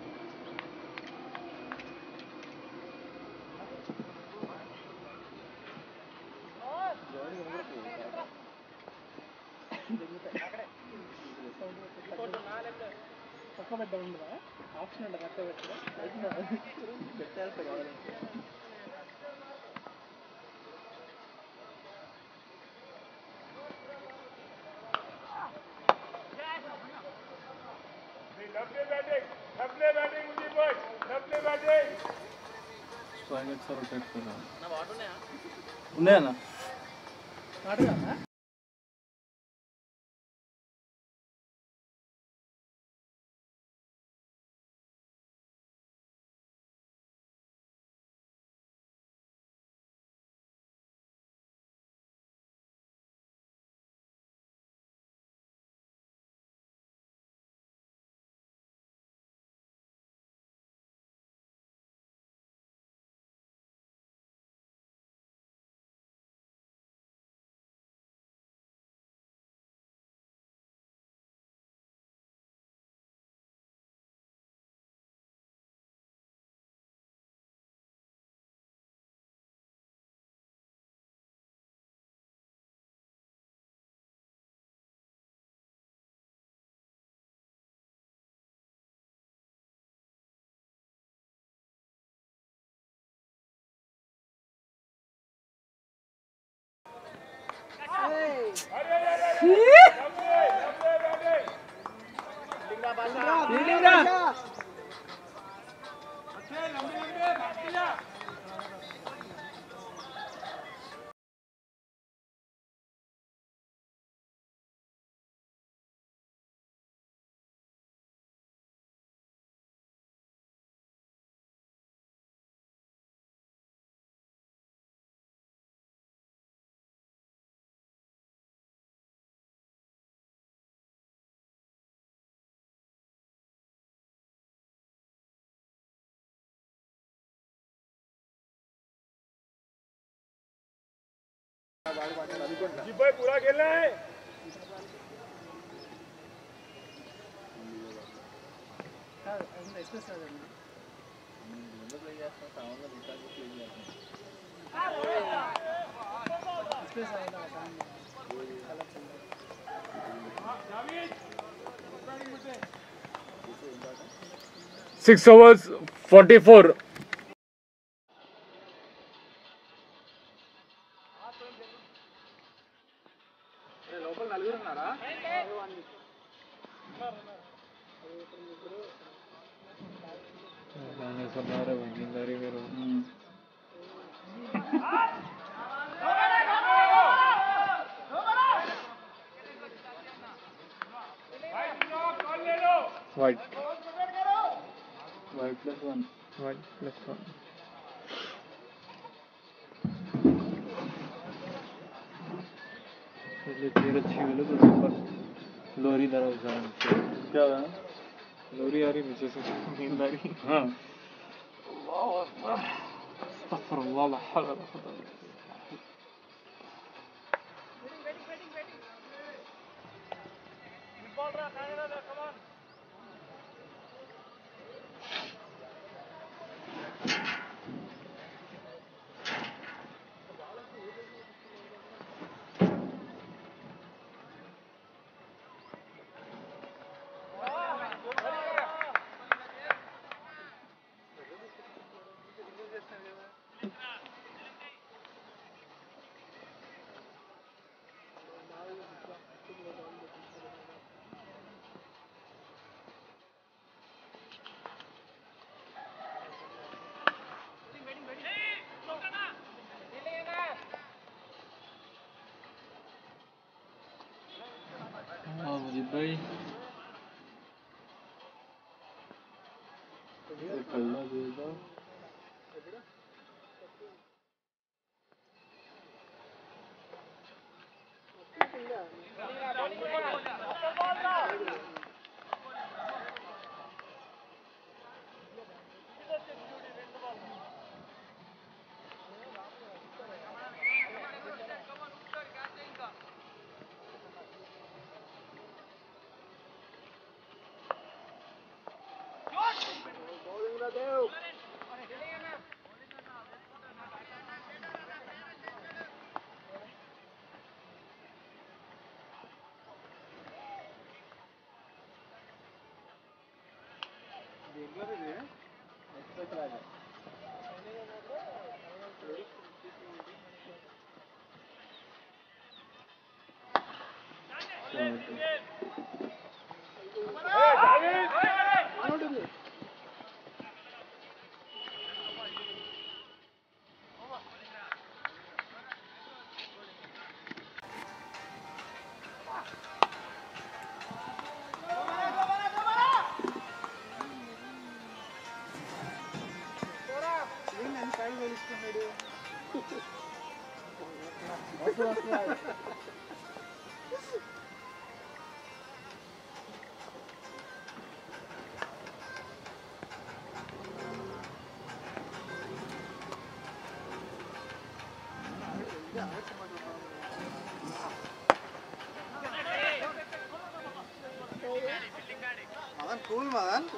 ఉన్నాయా అన్న? पूरा खेलना है। Six overs, forty-four. White. White plus one. White plus one. पहले तेरह अच्छी मिले तो ऊपर लोरी दरा जान क्या हुआ? लोरी आ रही नीचे से नींद आ रही हाँ अल्लाह अकबर अस्तगफिरुल्लाह ला हौला वला कुव्वता इल्ला बिल्लाह भाई कल्ला दे दो మదన్ కూల్ మదన్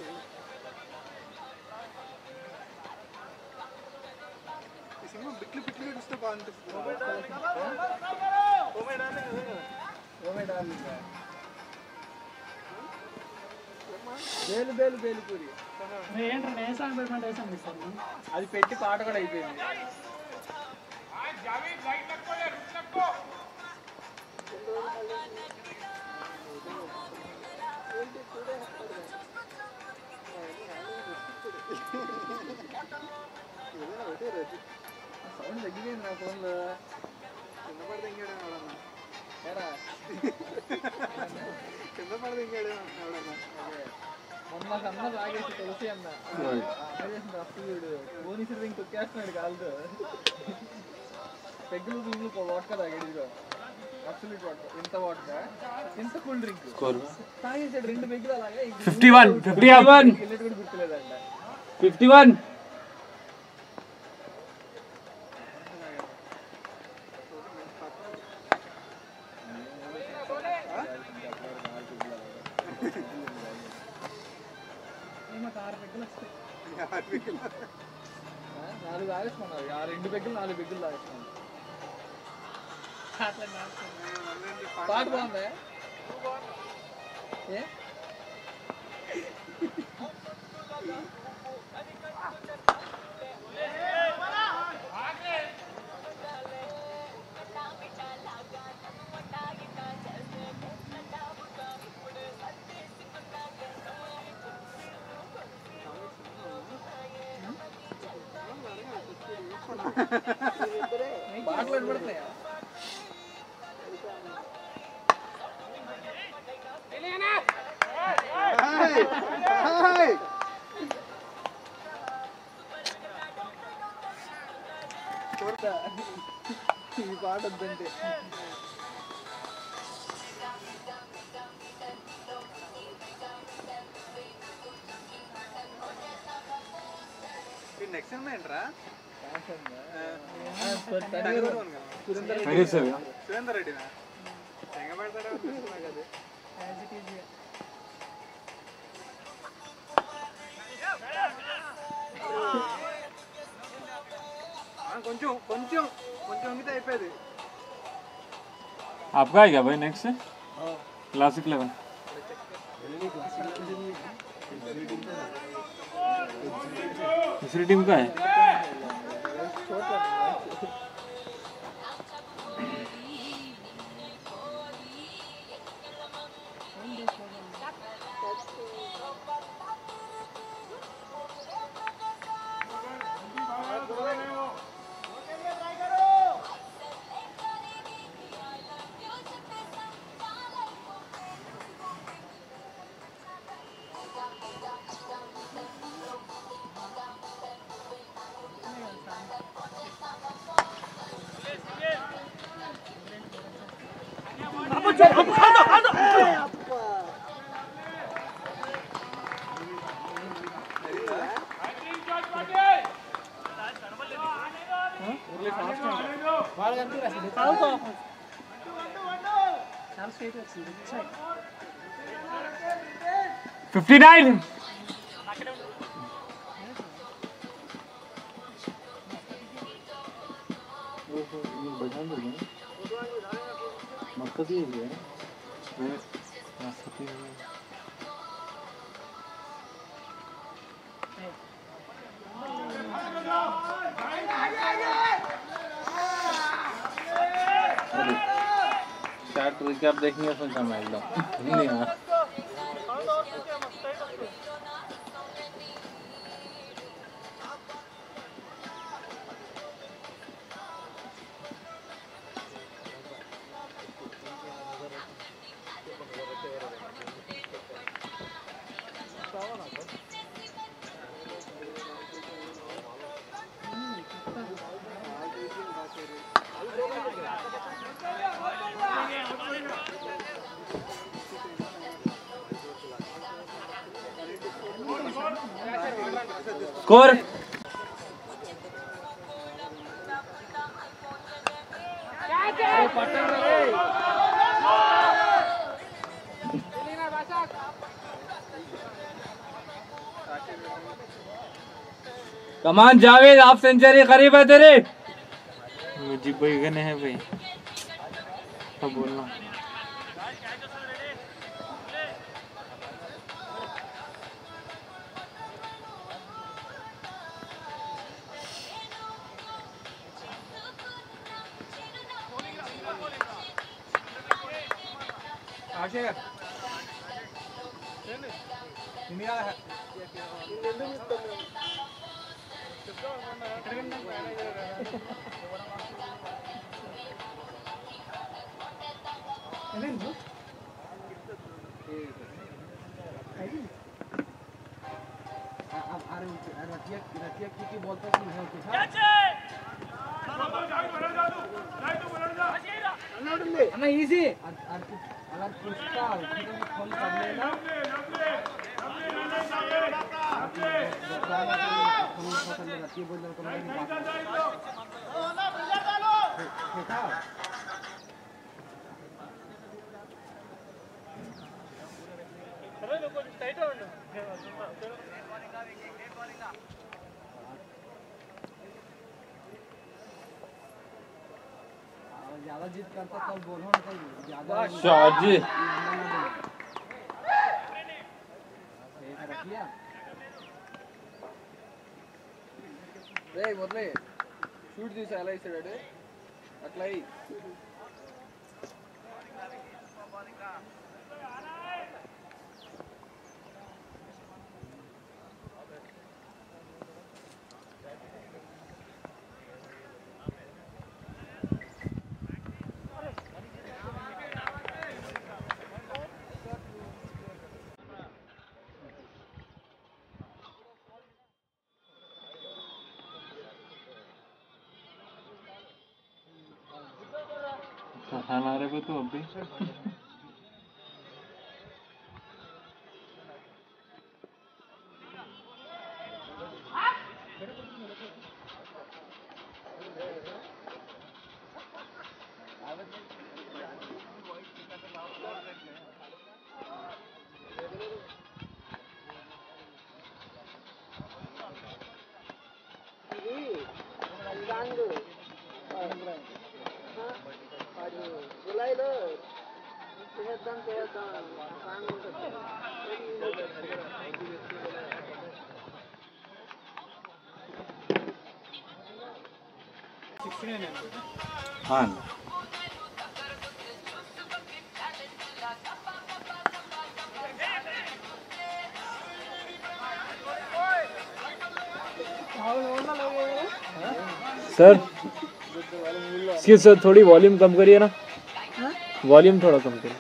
ఈ సినిమా బిట్లు బిట్లు చూస్తే బాగుంటుంది బేలు బేలు బేలు పూరి ఏంటంటే ఏ సాంగ్ పెట్టమంటే ఏ సాంగ్ ఇస్తాను అది పెట్టి పాట కూడా అయిపోయింది సౌండ్ తగ్గిపోయింది నా ఫోన్లో కింద పడితే ఇంకాడే ఎవడన్నా ఏరా కింద పడితే ఇంకాడే ఎవడన్నా మొన్న అన్న తాగేసి తెలిసి అన్న చేసిన అప్పుడు పోలీసులు ఇంక తొక్కేస్తున్నాడు కాలుతో పెగ్గులు పువ్వులు వాట్కా తాగాడు ఇదిగో అబ్సల్యూట్ వాట్కా ఇంత వాట్కా ఇంత కూల్ డ్రింక్ తాగేసాడు రెండు పెగ్గులు అలాగే ఫిఫ్టీ వన్ ఫిఫ్టీ వన్ గిల్లెట్ కూడా గుర్తులేదంట ఫిఫ్టీ వన్ నాలుగు తాగేసుకున్నారు ఆ రెండు పెగ్గులు నాలుగు పెగ్గులు తాగేసుకున్నారు పాట బాగుందా ఏ పాటలు వినబడుతున్నాయా ఈ పాట వద్దంటే నెక్స్ట్ సినిమా ఏంట్రా సురేందర్ రెడ్డినా తెగ పెడతాడా నాకు అది కొంచెం కొంచెం కొంచెం వంగితే అయిపోయేది आपका है क्या भाई नेक्स्ट क्लासिक लेवन दूसरी टीम का है అయితే వచ్చింది side fifty nine start recap देखेंगे फिर हम एकदम नहीं हाँ स्कोर कमान जावेद हाफ सेंचुरी करीब है तेरे मुझे भाई गने हैं भाई अब बोलना आशय निमिया है అన్న ఈజీ అలా చూస్తా ఫోన్ పడలేనా ज्यादा जीत करता तब बोलो ना ज्यादा शाजी రే మొదలే షూట్ తీసి ఎలా ఇస్తాడు అట్లా అయ్యి हमारे को तो अभी జూలైలో చేద్దాం చేద్దాం సాంగ్ ఉంటుంది हाँ सर इसकी सर थोड़ी वॉल्यूम कम करिए ना वॉल्यूम थोड़ा कम करिए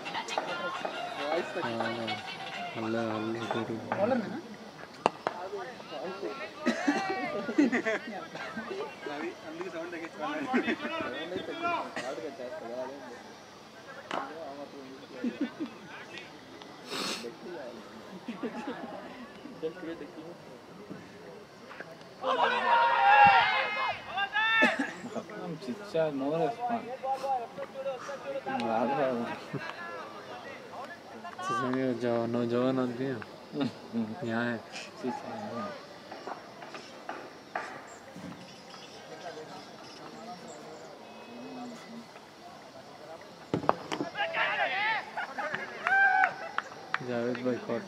चिच्चा नो रेस्पॉन्स जो नौजवान आदमी है यहाँ है। जावेद भाई कौन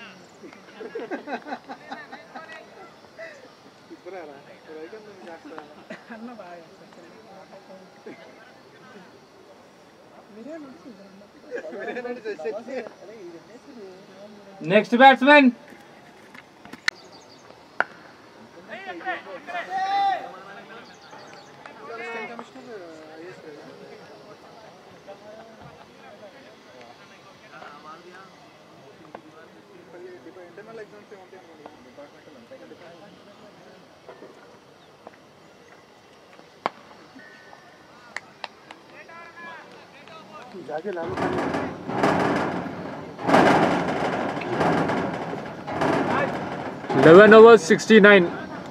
नेक्स्ट बैट्समैन जाके लालू eleven overs sixty-nine।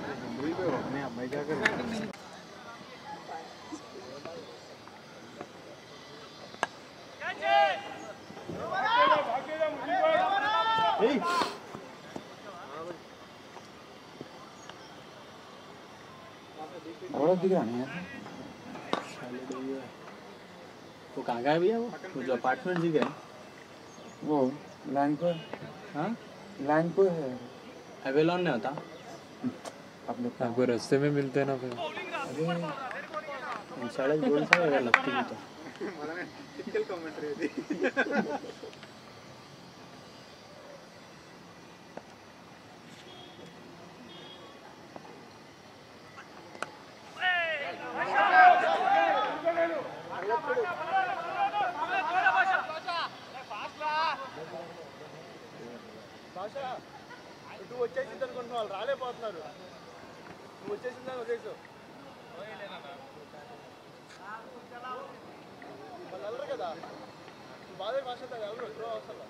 बड़ा दिख रहा नहीं है वो कहाँ गया भैया? वो वो जो अपार्टमेंट जी गए वो लाइन पर हाँ लाइन पर है एवेलॉन नहीं होता आप लोग आपको रास्ते में मिलते हैं ना फिर। अरे इंशाल्लाह जोड़ सा है लगती है तो टिपिकल कमेंट्री है నువ్వు వచ్చేసింది అనుకుంటున్న వాళ్ళు రాలేకపోతున్నారు నువ్వు వచ్చేసిందని వదిలేసు వాళ్ళు వెళ్ళరు కదా బాగా భాష ఎవరు త్రో అవసరం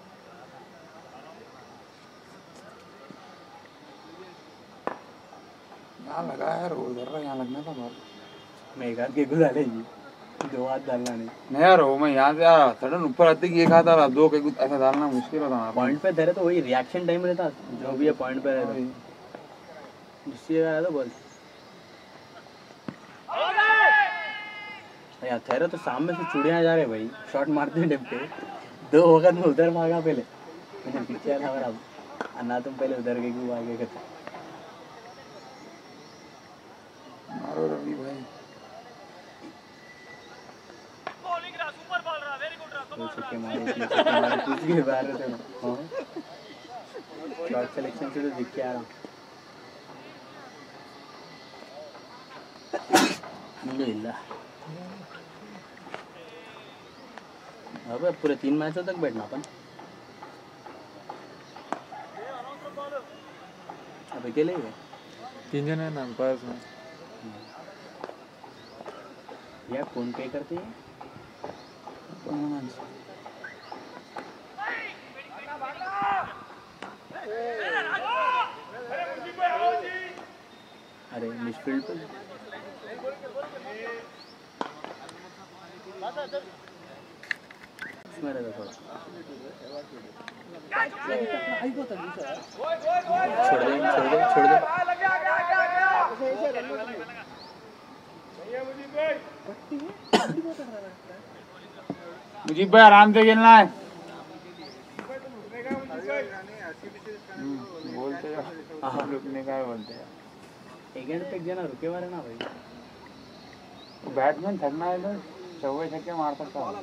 यहाँ लगा यार उधर रहा यहाँ लगना था बाल मैं एक हाथ के को डालेगी दो हाथ डालना नहीं नहीं यार वो मैं यहाँ से यार सडन ऊपर आते कि एक हाथ आ रहा दो के कुछ ऐसा डालना मुश्किल होता है पॉइंट पे धरे तो वही रिएक्शन टाइम रहता जो भी है पॉइंट पे रहता जिससे आया तो बॉल यार ठहरे तो सामने से चूड़ियाँ जा रहे भाई शॉट मारते हैं डिप पे दो वक्त में उधर भागा पहले मैंने पीछे था और अब अन्ना तुम पहले उधर गए क्यों आगे गए मारो रवि भाई वो छक्के मारे छक्के मारे कुछ भी बाहर थे हाँ शॉट सिलेक्शन से तो दिख के आ रहा अल्हम्दुलिल्लाह अबे पूरे तीन मैचों तक बैठना अपन अब अकेले ही है तीन जन है ना पास में। यार कौन पे करती है अरे मिडफील्ड पे इसमें रहता थोड़ा छोड़ दे छोड़ दे छोड़ दे मुझे भाई आराम से खेलना है बोलते हैं रुकने का बोलते हैं एक एंड पे जना रुके मारे ना भाई बैट्समैन थकना है तो चौके छक्के मार सकता है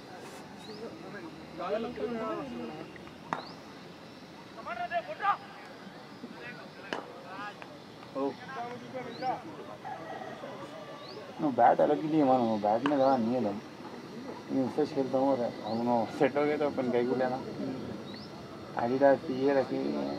बैट अलग के लिए मानो बैट में ज़्यादा नहीं है दम उससे खेलता हूँ हम सेट हो गए तो अपन कहीं को लेना एडिडास की ये रखी हुई है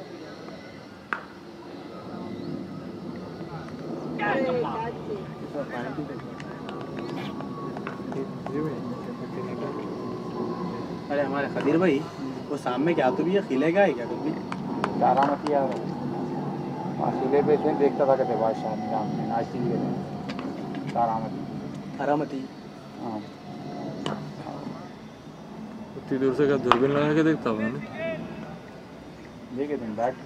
अरे हमारे खदीर भाई वो सामने क्या तो भी है खिलेगा है क्या कभी तारामती यार वहाँ सिले पे थे देखता था कहते बादशाह निजाम में आज की लिए तारामती हरामती हाँ इतनी दूर से क्या दूरबीन लगा के देखता हूँ ना देखे तुम बैट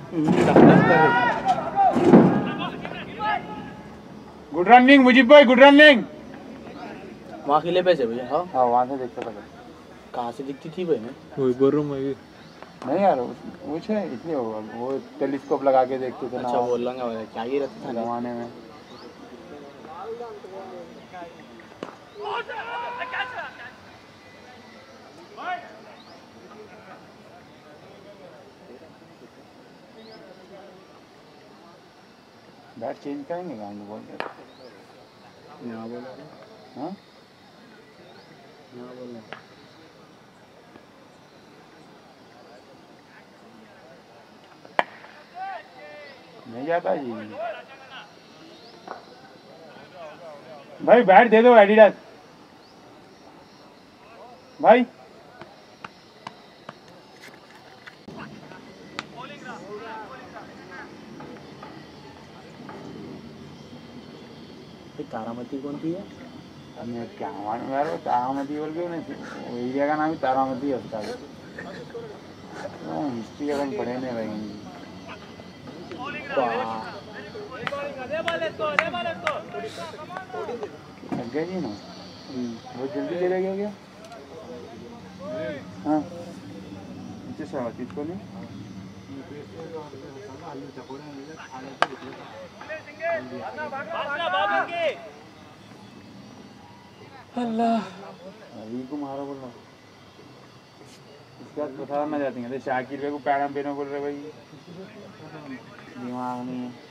गुड रनिंग मुजीब भाई गुड रनिंग वहाँ किले पे से भैया हाँ हाँ वहाँ से देखता था कहाँ से दिखती थी भाई मैं वही बोल रहा हूँ मैं भी नहीं यार वो है इसलिए होगा वो टेलीस्कोप लगा के देखते थे ना अच्छा बोल रहा हूँ क्या ही रहता था जमाने में बैट चेंज करेंगे काम को बोलते यहाँ बोल हाँ यहाँ बोल नहीं जाता जी भाई बैट दे दो एडिडास भाई तारामती कौन थी है मैं क्या मालूम यार वो तारामती बोल के नहीं वो एरिया का नाम ही तारामती होता है हिस्ट्री का कहीं पढ़े नहीं भाई लग गया जी ना बहुत जल्दी चले गया क्या हाँ नीचे से आवाज इसको नहीं अल्लाह अभी को मारा बोल रहा इसके बाद पता ना जाती है शाकिर भाई को पैरम पेनो बोल रहे भाई दिमाग नहीं है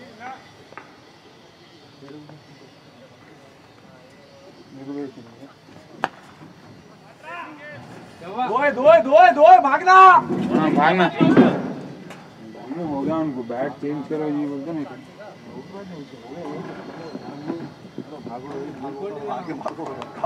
दोए दोए दोए दोए भागना हाँ भागना भागना हो गया उनको बैट चेंज करो जी बोलते नहीं आगे भागो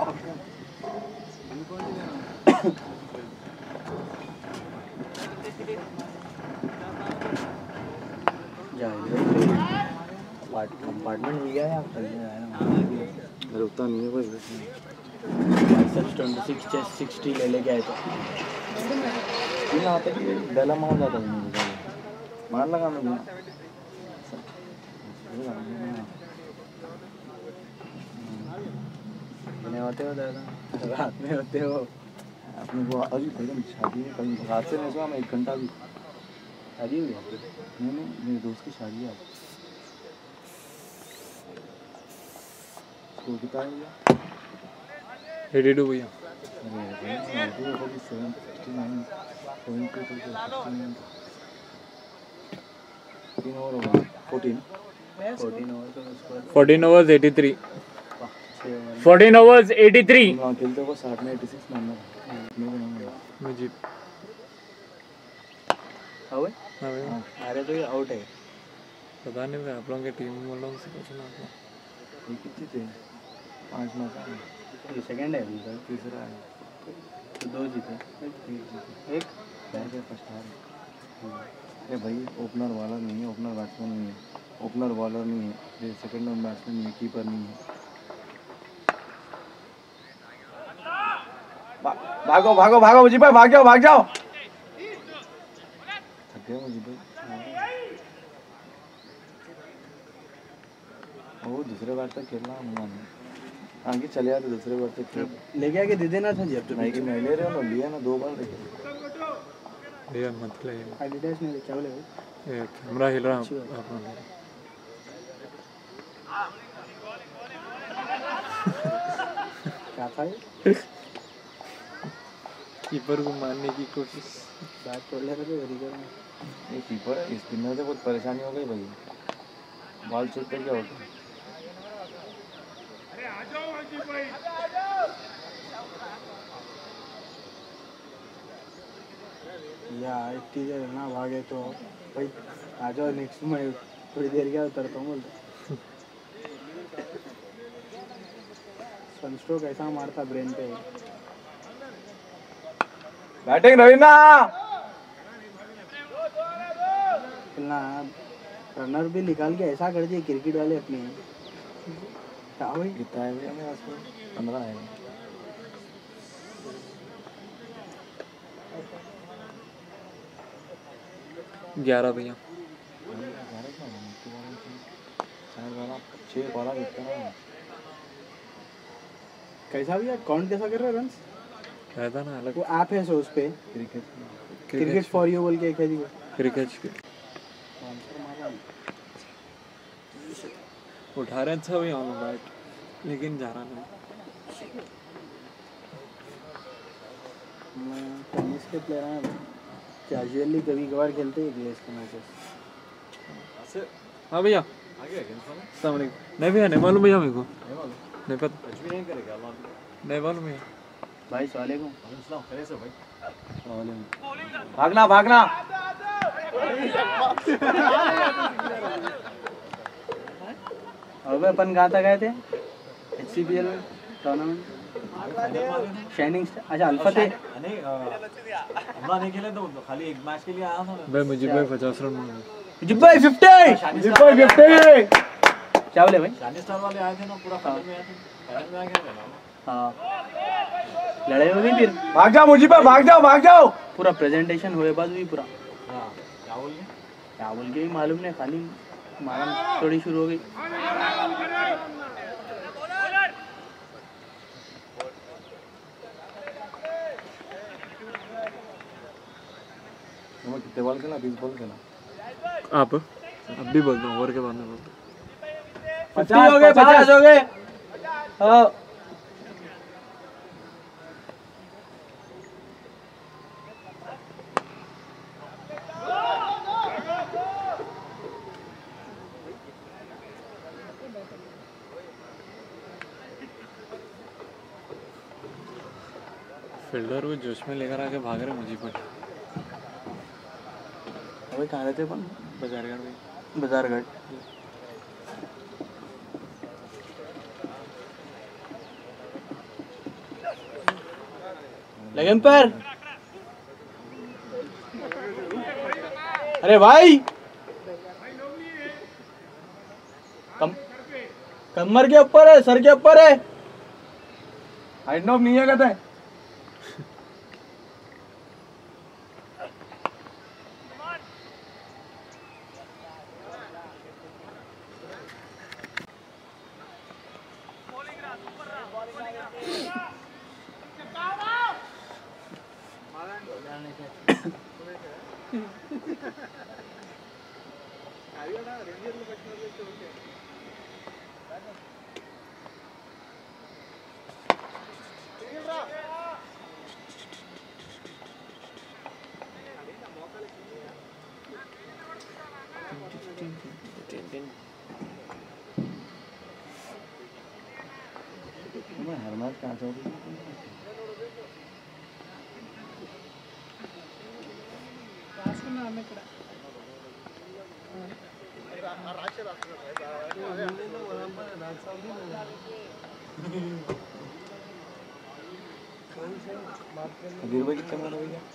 कंपार्टमेंट मिल गया है आप रुकता नहीं है भाई ट्वेंटी सिक्स चेस्ट सिक्सटी ले लेके आए थे यहाँ पे डला मार जाता है मार लगा मैं नहीं होते हो दादा रात में होते हो अपने को अभी पहले शादी में कल रात से नहीं सोया मैं एक घंटा भी शादी हुई है नहीं नहीं मेरे दोस्त की शादी है तो कितना है भैया एटी टू भैया तीन ओवर होगा फोर्टीन फोर्टीन ओवर तो उसको fourteen overs eighty three fourteen overs eighty three वहाँ खेलते हो साठ में एटी सिक्स नंबर मुझे हाँ भाई हाँ भैया अरे तो ये आउट है पता नहीं मैं आप लोगों की टीम वालों से पूछना था ये कितने थे पाँच मैच ये सेकंड है अभी सर तीसरा है तो दो जीते एक पहले फर्स्ट हार अरे भाई ओपनर वाला नहीं है ओपनर बैट्समैन नहीं है ओपनर बॉलर नहीं है फिर सेकंड नंबर बैट्समैन नहीं है कीपर नहीं है भागो भागो भागो मुझे भाई भाग जाओ भाग जाओ थक गया मुझे भाई वो दूसरे बार तक खेलना मन आगे चले जाते दूसरे बार तक खेल लेके आके दे देना था जी अब तो नहीं कि मैं ले रहा हूँ ना लिया ना दो बार लेके भैया मत ले एडिडास में क्या बोले ये कैमरा हिल रहा है अपना क्या था ये कीपर को मारने की कोशिश बैट तोड़ ले रहे थे रिगर में ये कीपर है स्पिनर से बहुत परेशानी हो गई भाई बॉल चेक करके आउट या एक टीचर है ना भागे तो भाई आ जाओ नेक्स्ट में थोड़ी देर क्या उतरता हूँ बोलते सनस्ट्रोक ऐसा मारता ब्रेन पे बैटिंग रवीना ना रनर भी निकाल के ऐसा कर दिए क्रिकेट वाले अपने क्या भाई कितना है भैया मेरे पास में पंद्रह है ग्यारह भैया छः बारह कितना कैसा भैया काउंट कैसा कर रहे हो रन्स? रहता ना अलग वो ऐप है सो उस पे क्रिकेट क्रिकेट फॉर यू बोल के एक है जी वो। क्रिकेट के उठा रहे अच्छा भी ऑन बैट लेकिन जा रहा नहीं। मैं टेनिस के प्लेयर हैं कैजुअली कभी कभार खेलते हैं इंग्लिश के मैचेस। हाँ भैया अस्सलाम वालेकुम। नहीं भैया नहीं मालूम भैया मेरे को नहीं पता नहीं मालूम भैया। भाई सवालेकुम। भागना भागना अबे अपन कहाँ तक गए थे? H C C L tournament shining star. अच्छा अल्फा थे नहीं हमला नहीं खेले तो खाली एक मैच के लिए आया था भाई मुझे भाई पचास रन मांगे। मुझे भाई फिफ्टी मुझे भाई फिफ्टी क्या बोले भाई? शानी स्टार वाले आए थे ना पूरा फाइनल में आए थे फाइनल में आ गए हाँ लड़ाई हो गई फिर। भाग जाओ मुझे पे भाग जाओ भाग जाओ पूरा प्रेजेंटेशन हुए बाद भी पूरा हाँ क्या बोल गए क्या बोल के भी मालूम नहीं खाली मालूम थोड़ी शुरू हो गई। कितने बॉल खेला बीस बॉल खेला आप अब भी बोल दो ओवर के बाद में बोल दो। पचास हो गए पचास हो गए। हाँ फील्डर को जोश में लेकर आके भाग रहे मुझे पर। अबे कहाँ रहते अपन? बाजारगढ़ में बाजारगढ़। लेकिन पर अरे भाई कम कमर के ऊपर है सर के ऊपर है। हाइड नॉब नहीं है कहते हैं हर मैच कहाँ से होगी अभी भाई कितना मारा भैया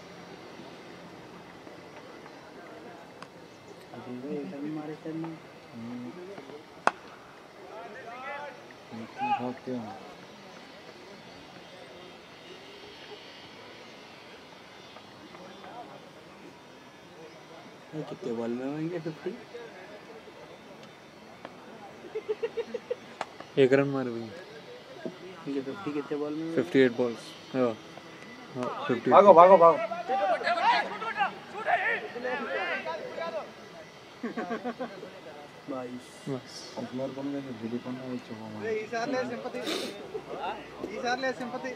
अभी एकदम मारे करने भागते हैं कितने बॉल में होंगे फिफ्टी? एक रन मारे भैया। ये फिफ्टी कितने बॉल में? Fifty eight balls. हाँ हाँ फिफ्टी। भागो भागो भागो बाईस। बस अपना कौन गया दिल्ली कौन है चौका मार ఈసార్లే సింపతి ఈసార్లే sympathy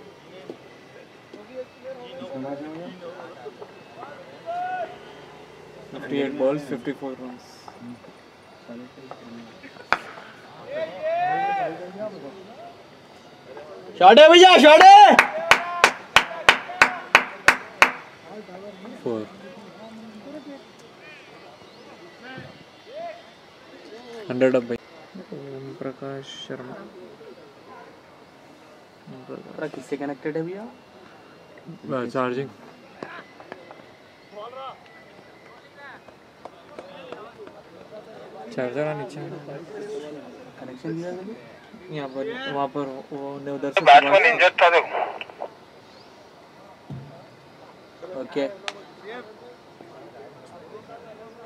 fifty eight balls fifty four runs. Shot है भैया शॉट है। फोर हंड्रेड अब भाई। ओम प्रकाश शर्मा पूरा किससे कनेक्टेड है भैया? चार्जिंग चार्जर है नीचे कनेक्शन दिया है यहाँ पर वहाँ पर वो ने उधर से ओके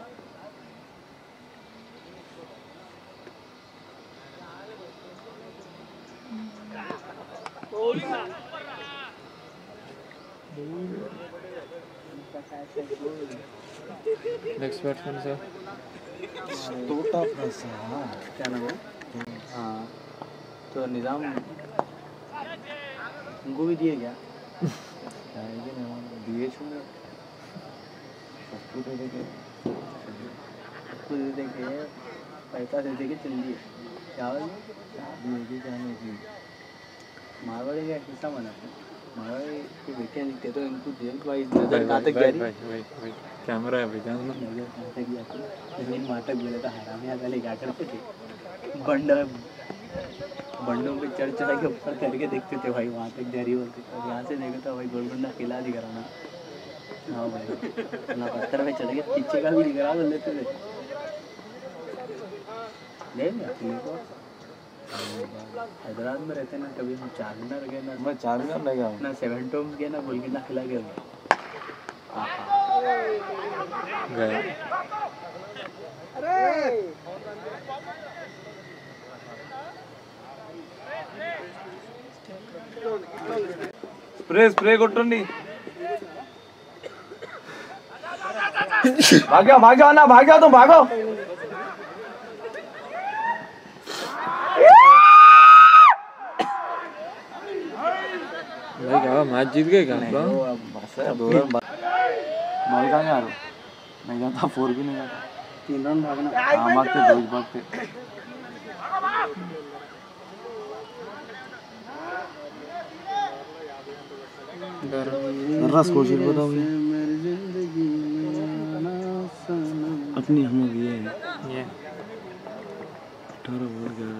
नेक्स्ट बैट्समैन सर टोटा प्रसाद क्या नाम है? हाँ तो निज़ाम उनको भी दिए क्या? दिए छूने सबको दे देंगे सबको दे देंगे पैसा दे देंगे चल दिए क्या बोले? दिए क्या नहीं की मारवाड़ी का किस्सा बना मारवाड़ी को बेटे दिखते तो इनको जेल भाई नजर कहाँ तक जा रही भाई भाई भाई कैमरा है भाई ध्यान दो नजर कहाँ तक जाती लेकिन माटक बोले तो हरामी आगे ले क्या करते थे बंडर बंडों पे चढ़ चढ़ के ऊपर चढ़ के देखते थे भाई वहाँ तक जा रही होती और यहाँ से देखा था भाई गोलकुंडा किला दिख रहा ना हाँ भाई ना पत्थर पे चढ़ के पीछे का भी दिख रहा बोल लेते थे ले लिया किले को हैदराबाद में रहते ना कभी हम चार मीनार गए ना मैं चार मीनार नहीं गया ना सेवन टोम्स गए ना गोलकुंडा किला गए गए स्प्रे स्प्रे కొట్టండి भागो भागो ना भागो तुम भागो भाई क्या मैच जीत गए क्या आप लोग? बस है दो रन बॉल कहाँ गया नहीं जाता फोर भी नहीं जाता तीन रन भागना हाँ भागते दो भागते रस कोशिश बताओ अपनी हम ये ये अठारह बोल गया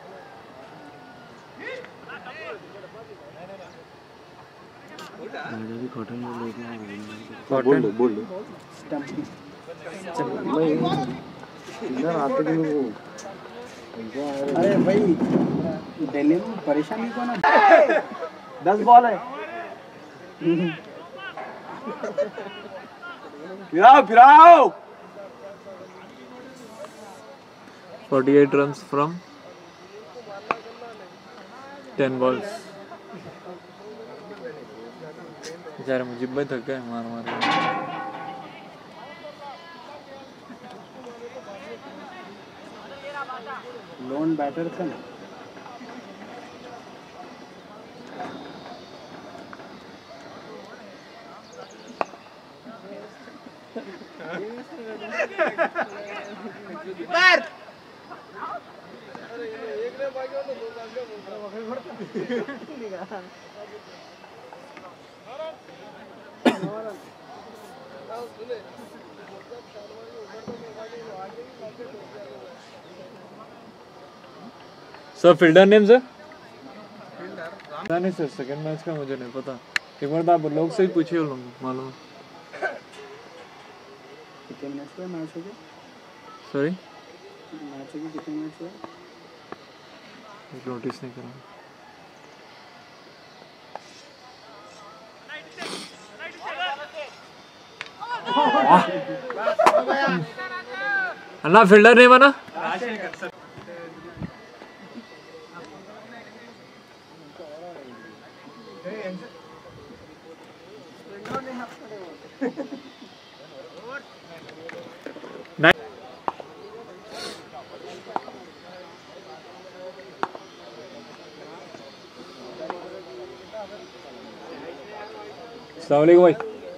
राजा भी कॉटन में लेके आ रहे हैं बोल दो बोल दो मैं इधर आते कि वो अरे भाई दिल्ली में परेशानी को ना दस बॉल है फिराओ फिराओ forty-eight runs from ten balls बेचारे मुझे भाई थक गए मार मार के लोन बैटर था ना सर फील्डर नेम सर नहीं सर सेकंड मैच का मुझे नहीं पता एक बार आप लोग से ही पूछिए लोग मालूम कितने मिनट का मैच हो गया सॉरी मैच हो गया कितने मिनट हुआ नोटिस नहीं करा अन्ना फील्डर नेम है ना अस्सलाम वालेकुम भाई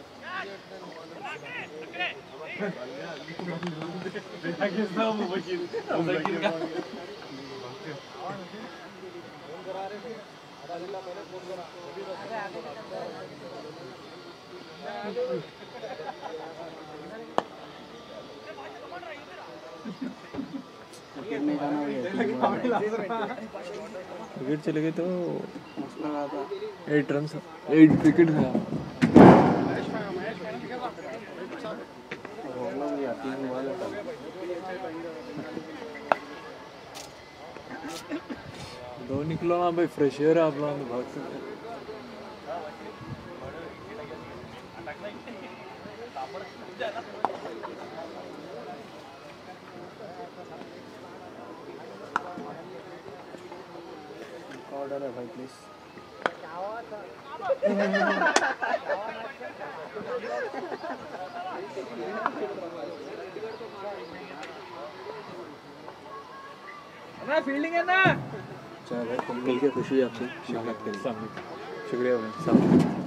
विकेट चले गए तो एट रन एट विकेट था दो निकलो ना भाई फ्रेश एयर आप लोग भाग सकते ऑर्डर है भाई प्लीज ना फील्डिंग है ना। चलो मिलके खुशी हुई आपसे। शुक्रिया भाई।